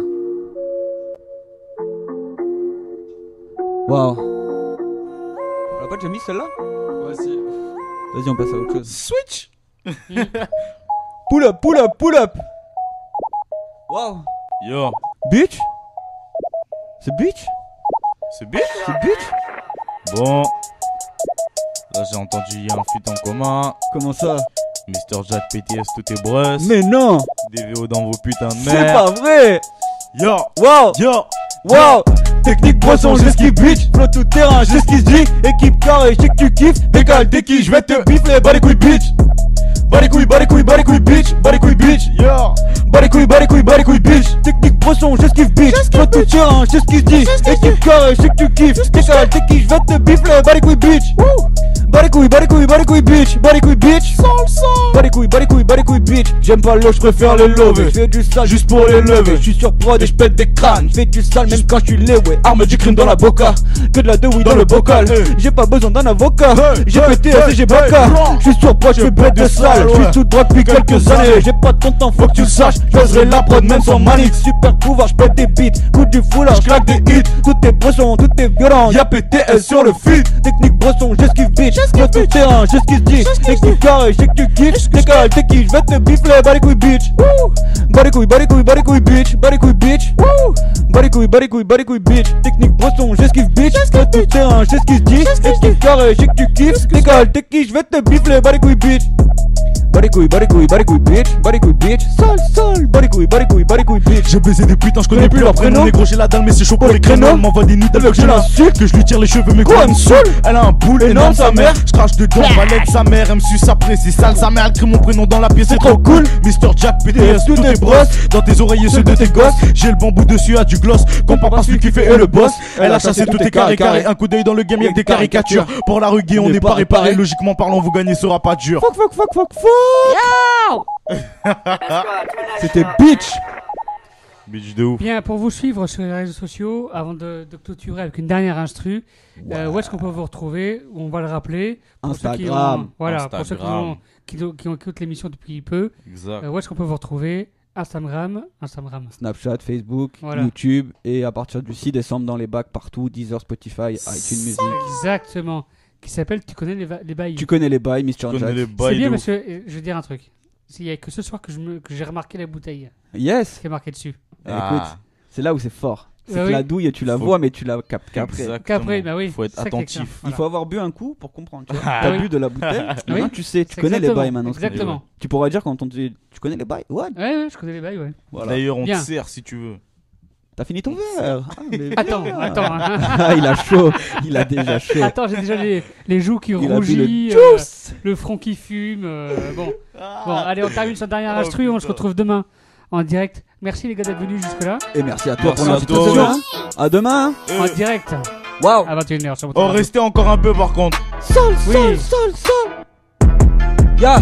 Waouh. On l'a pas déjà mis celle-là? Vas-y. Vas-y, on passe à autre chose. Switch. Pull up, pull up, pull up. Waouh. Yo, Bitch. C'est bitch? c'est bitch. C'est bitch? Bon. Là, j'ai entendu, il y a un feat en commun. Comment ça? Mister Jack P T S, tout est brus. Mais non. D V O dans vos putains de C'est merde. pas vrai. Yo, Waouh. yo. Wow. Technique poisson, j'esquive bitch. Flotte tout terrain, j'esquisse dit. Équipe carré, je sais que tu kiffes. Égal, t'es qui? Je vais te bifler. Bas les couilles bitch. Bas les couilles, bas les couilles, bas les couilles bitch. Bas les couilles bitch. Yo. Bas les couilles, bas les couilles, bas les couilles bitch. Technique poisson, j'esquive bitch. Flotte tout terrain, j'esquisse dit. Équipe carré, je sais que tu kiffes. Égal, t'es qui? Je vais te bifler. Bas les couilles bitch. Bas les couilles, bas les couilles, bas les couilles bitch. Bas les couilles bitch. Bas les couilles, bas les couilles, bas les couilles bitch. J'aime pas l'eau, je préfère les lever. Je fais du sale juste pour les lever. Je suis sur prod et je pète des crânes. Je fais du sale même quand je suis lé, ouais. Arme du crime dans la boca. Que de la deux oui dans le bocal. J'ai pas besoin d'un avocat. J'ai pété assez, j'ai baka. Je suis sur prod, je fais pète de sale. Je suis sous drogue depuis quelques années. J'ai pas ton temps, faut que tu le saches. J'oserai la prod même sans manique. Super pouvoir, je pète des beats. Coup du foulard, je claque des hits. Tout est bresson, tout est violent. Y'a P T S sur le feed. Technique bresson, j'esquive bitch. Y'a tout terrain, j'esquive dit. Technique carré, j'sais que tu kiffes. Décale, t'es qui? J'vais te bifler. Bas les couilles bitch. Bas les couilles, bas les couilles, bas les couilles bitch. Bas les couilles bitch. Bas les couilles, bas les couilles, bas les couilles bitch. Technique bresson, j'esquive bitch. Y'a tout terrain, j'esquive dit. Technique carré, j'sais que tu kiffes. Décale, t'es qui? J'vais te bifler. Bas les couilles bitch. Bas les couilles, bas les couilles, bas les couilles bitch. Bas les couilles bitch. Sale, sale. Bas les couilles, bas les couilles, bas les couilles bitch. J'ai baisé des putains, je connais plus leur prénom. Négro, j'ai la dalle, mais c'est chaud pour les créneaux. Elle m'envoie des nudes avec je l'insulte. Que je lui tire les cheveux, mais quoi, elle me saoule. Elle a un boule énorme, sa mère. Je crache dedans, balèque sa mère. Elle me suce après, c'est sale, sa mère. Elle crie mon prénom dans la pièce, c'est trop cool. Mister Jack P T S, tout est brosse. Dans tes oreilles et ceux de tes gosses. J'ai le bambou dessus, à du gloss. Compare pas celui qui fait et le boss. Elle a chassé tous tes carrés carrés. Un coup d'œil dans le game, y'a que des caricatures. Pour la ruguer, on n'est pas réparé. Logiquement parlant, vous gagnez, sera pas dur. Fuck, fuck, fuck, fuck, fuck. C'était bitch. Bitch de ouf. bien, pour vous suivre sur les réseaux sociaux, avant de, de clôturer avec une dernière instru, euh, où est-ce qu'on peut vous retrouver? On va le rappeler. Pour ceux qui Instagram. ont- voilà, pour ceux qui Instagram. ont, qui, ont- qui ont écouté l'émission depuis peu. Exact. Euh, où est-ce qu'on peut vous retrouver? Instagram, Instagram. Snapchat, Facebook, Voilà. YouTube et à partir du six décembre dans les bacs partout, Deezer, Spotify, iTunes Music. Exactement. Qui s'appelle Tu connais les, va- les bails. Tu connais les bails, Mister Je connais Jack. les C'est bails bien de parce ouf. que euh, je vais dire un truc. Il y a que ce soir que je me- que j'ai remarqué la bouteille Yes. qui est marquée dessus. Eh, Ah. Écoute, c'est là où c'est fort. C'est Bah que oui. la douille, tu la Faut- vois, mais tu la captes qu'après. Exactement. Qu'après, bah oui. Faut être c'est ça qui est attentif. clair. Il Voilà. faut avoir bu un coup pour comprendre. Tu vois. Ah T'as oui. bu de la bouteille, maintenant Oui. tu sais, tu C'est connais les exactement, bails maintenant. ce que tu veux. Exactement. Tu pourras dire quand on te dit, tu connais les bails? Ouais. Ouais, ouais, je connais les bails, ouais. Voilà. D'ailleurs, on Bien. te sert si tu veux. T'as fini ton verre. Ah, mais Attends, bien. attends. hein. Ah, il a chaud. Il a déjà chaud. Attends, j'ai déjà les, les joues qui Il a bu le rougissent, euh, le front qui fume. euh, bon. bon, allez, on termine sur dernière Oh, instru. On se putain. retrouve demain en direct. Merci les gars d'être venus jusque-là. Et merci à toi Merci pour à l'invitation. toi. hein. À demain. Euh, En direct Waouh. à vingt et une heures sur votre oh, radio. restez encore un peu par contre. Sol, Oui. sol, sol, sol. Ya.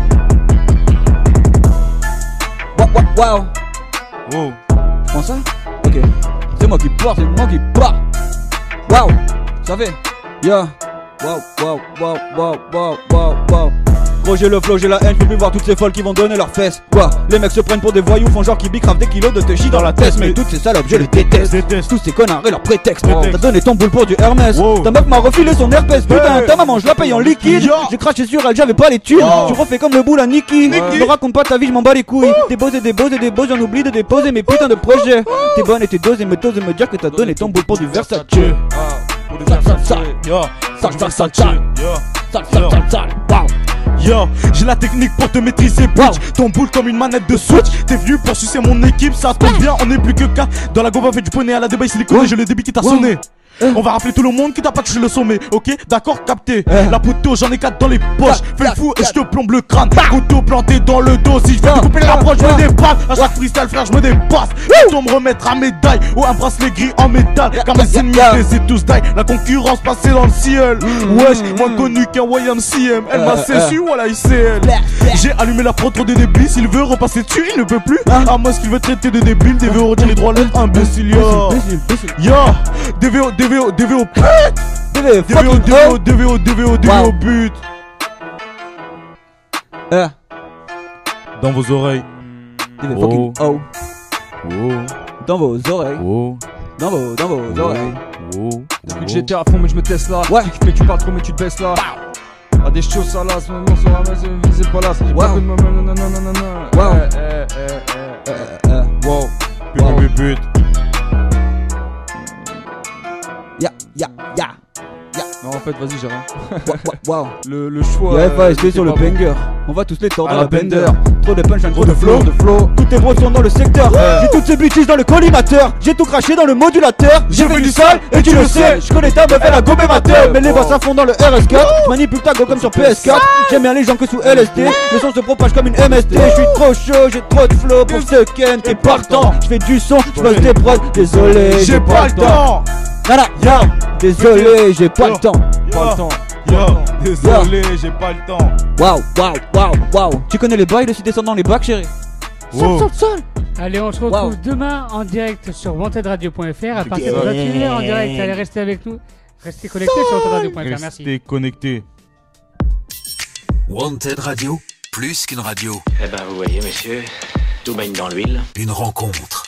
Waouh, waouh, waouh. Oh. Je prends ça? Ok. C'est moi qui porte, c'est moi qui part. Waouh. Ça fait. Ya. Waouh, waouh, waouh, waouh, waouh, waouh, waouh. Gros, j'ai le flow, j'ai la haine, je peux plus voir toutes ces folles qui vont donner leurs fesses. Quoi? Les mecs se prennent pour des voyous, font genre qui bicravent des kilos de te chie dans la tête. Mais toutes ces salopes, je les déteste. Déteste. Tous ces connards et leurs prétextes. Prétexte. T'as donné ton boule pour du Hermès. Wow. Ta meuf m'a refilé son herpès. Putain, Hey. ta maman, je la paye en liquide. Yo. J'ai craché sur elle, j'avais pas les thunes. Yo. Tu refais comme le boule à Niki. Me raconte pas ta vie, je m'en bats les couilles. Des bosses et des bosses et des bosses, j'en oublie de déposer mes putains de projets. T'es bonne et t'es dosée, me t'oses me dire que t'as donné ton boule pour du Versace. Pour le Sale, sale, sale. Yo. Sale, sale, sale, sale. Yo. Sale, sale, sale, sale. Waouh. Yo, j'ai la technique pour te maîtriser, bitch. Wow. Ton boule comme une manette de switch. T'es venu pour sucer mon équipe, ça tombe bien, on est plus que quatre. Dans la gova fait du poney à la débat silicone, Ouais. j'ai le débit qui t'a Wow. sonné. Euh. On va rappeler tout le monde qui t'a pas touché le sommet, ok? D'accord, capté. Euh. La poteau, j'en ai quatre dans les poches. Quatre, Fais le quatre, fou et je quatre. te plombe le crâne. Couteau planté dans le dos. Si je veux Ah, te couper les ah, rapproches, je ah. me dépasse. À chaque freestyle, frère, je me dépasse. Ils me remettre un médaille ou un bracelet gris en métal. Car mes yeah, ennemis, yeah. je les ai tous die. La concurrence passée dans le ciel. Wesh, moins connu qu'un Y M C M. Elle Euh, m'a euh. séchu, voilà, il sait elle. J'ai allumé la prod trop de débile. S'il veut repasser dessus, il ne peut plus. Hein? À moi, ce qu'il veut traiter de débile. D V O, retire les droits, l'être imbécile, yo. Yo, D V O, D V O, D V O, pute. D V, D V O, fucking D V O, oh. D V O, D V O, D V O, Wow. but. Euh, Dans vos oreilles. D V, fucking oh. Oh, Dans vos oreilles. oh, Dans vos, dans vos oreilles. oh. Depuis que j'étais à fond, mais je me teste là. Ouais. Tu kiffes, mais tu parles trop, mais tu te baisses là. Ah, des choses ça là, ce moment sur la maison, visez pas là. J'ai Wow. pas fait de moment, non, non, non, non, non, non. Wow. Eh, eh, eh, eh, Euh, euh, Wow. Pute, Wow. pute, pute. ya, ya, ya. Non, en fait, vas-y, j'ai rien. Waouh. Le, le choix. Y'a euh, F A S T était sur le pas bon. banger. On va tous les tordre À à la la bender. bender. Trop de punch, trop de de flow, flow. de flow. Toutes tes bros sont dans le secteur. J'ai toutes ces bitches dans le collimateur. J'ai tout craché dans le modulateur. J'ai fait du sale et tu le sais. Je connais ta meuf, elle a gobé ma tête. Mais les boss à fond dans le R S quatre. Je manipule ta go comme sur P S quatre. J'aime bien les gens que sous L S D. Le son se propage comme une M S T. Je suis trop chaud, j'ai trop de flow pour ce ken. T'es partant. Je fais du son, je bosse des prods. Désolé, J'ai pas le temps. Nana, ya. Désolé, j'ai pas le temps. Pas le temps. Yo, désolé, j'ai pas le temps. Waouh, waouh, waouh, waouh. Tu connais les bails de si descend dans les bacs, chérie? Wow. Sol, sol, sol. Allez, on se retrouve Wow. demain en direct sur wanted radio point f r à partir de vingt et une heures en direct. Allez, restez avec nous. Restez connectés sur wanted radio point f r. Merci. Restez connectés. Wanted Radio, plus qu'une radio, Eh ben, vous voyez, monsieur, tout baigne dans l'huile. une rencontre.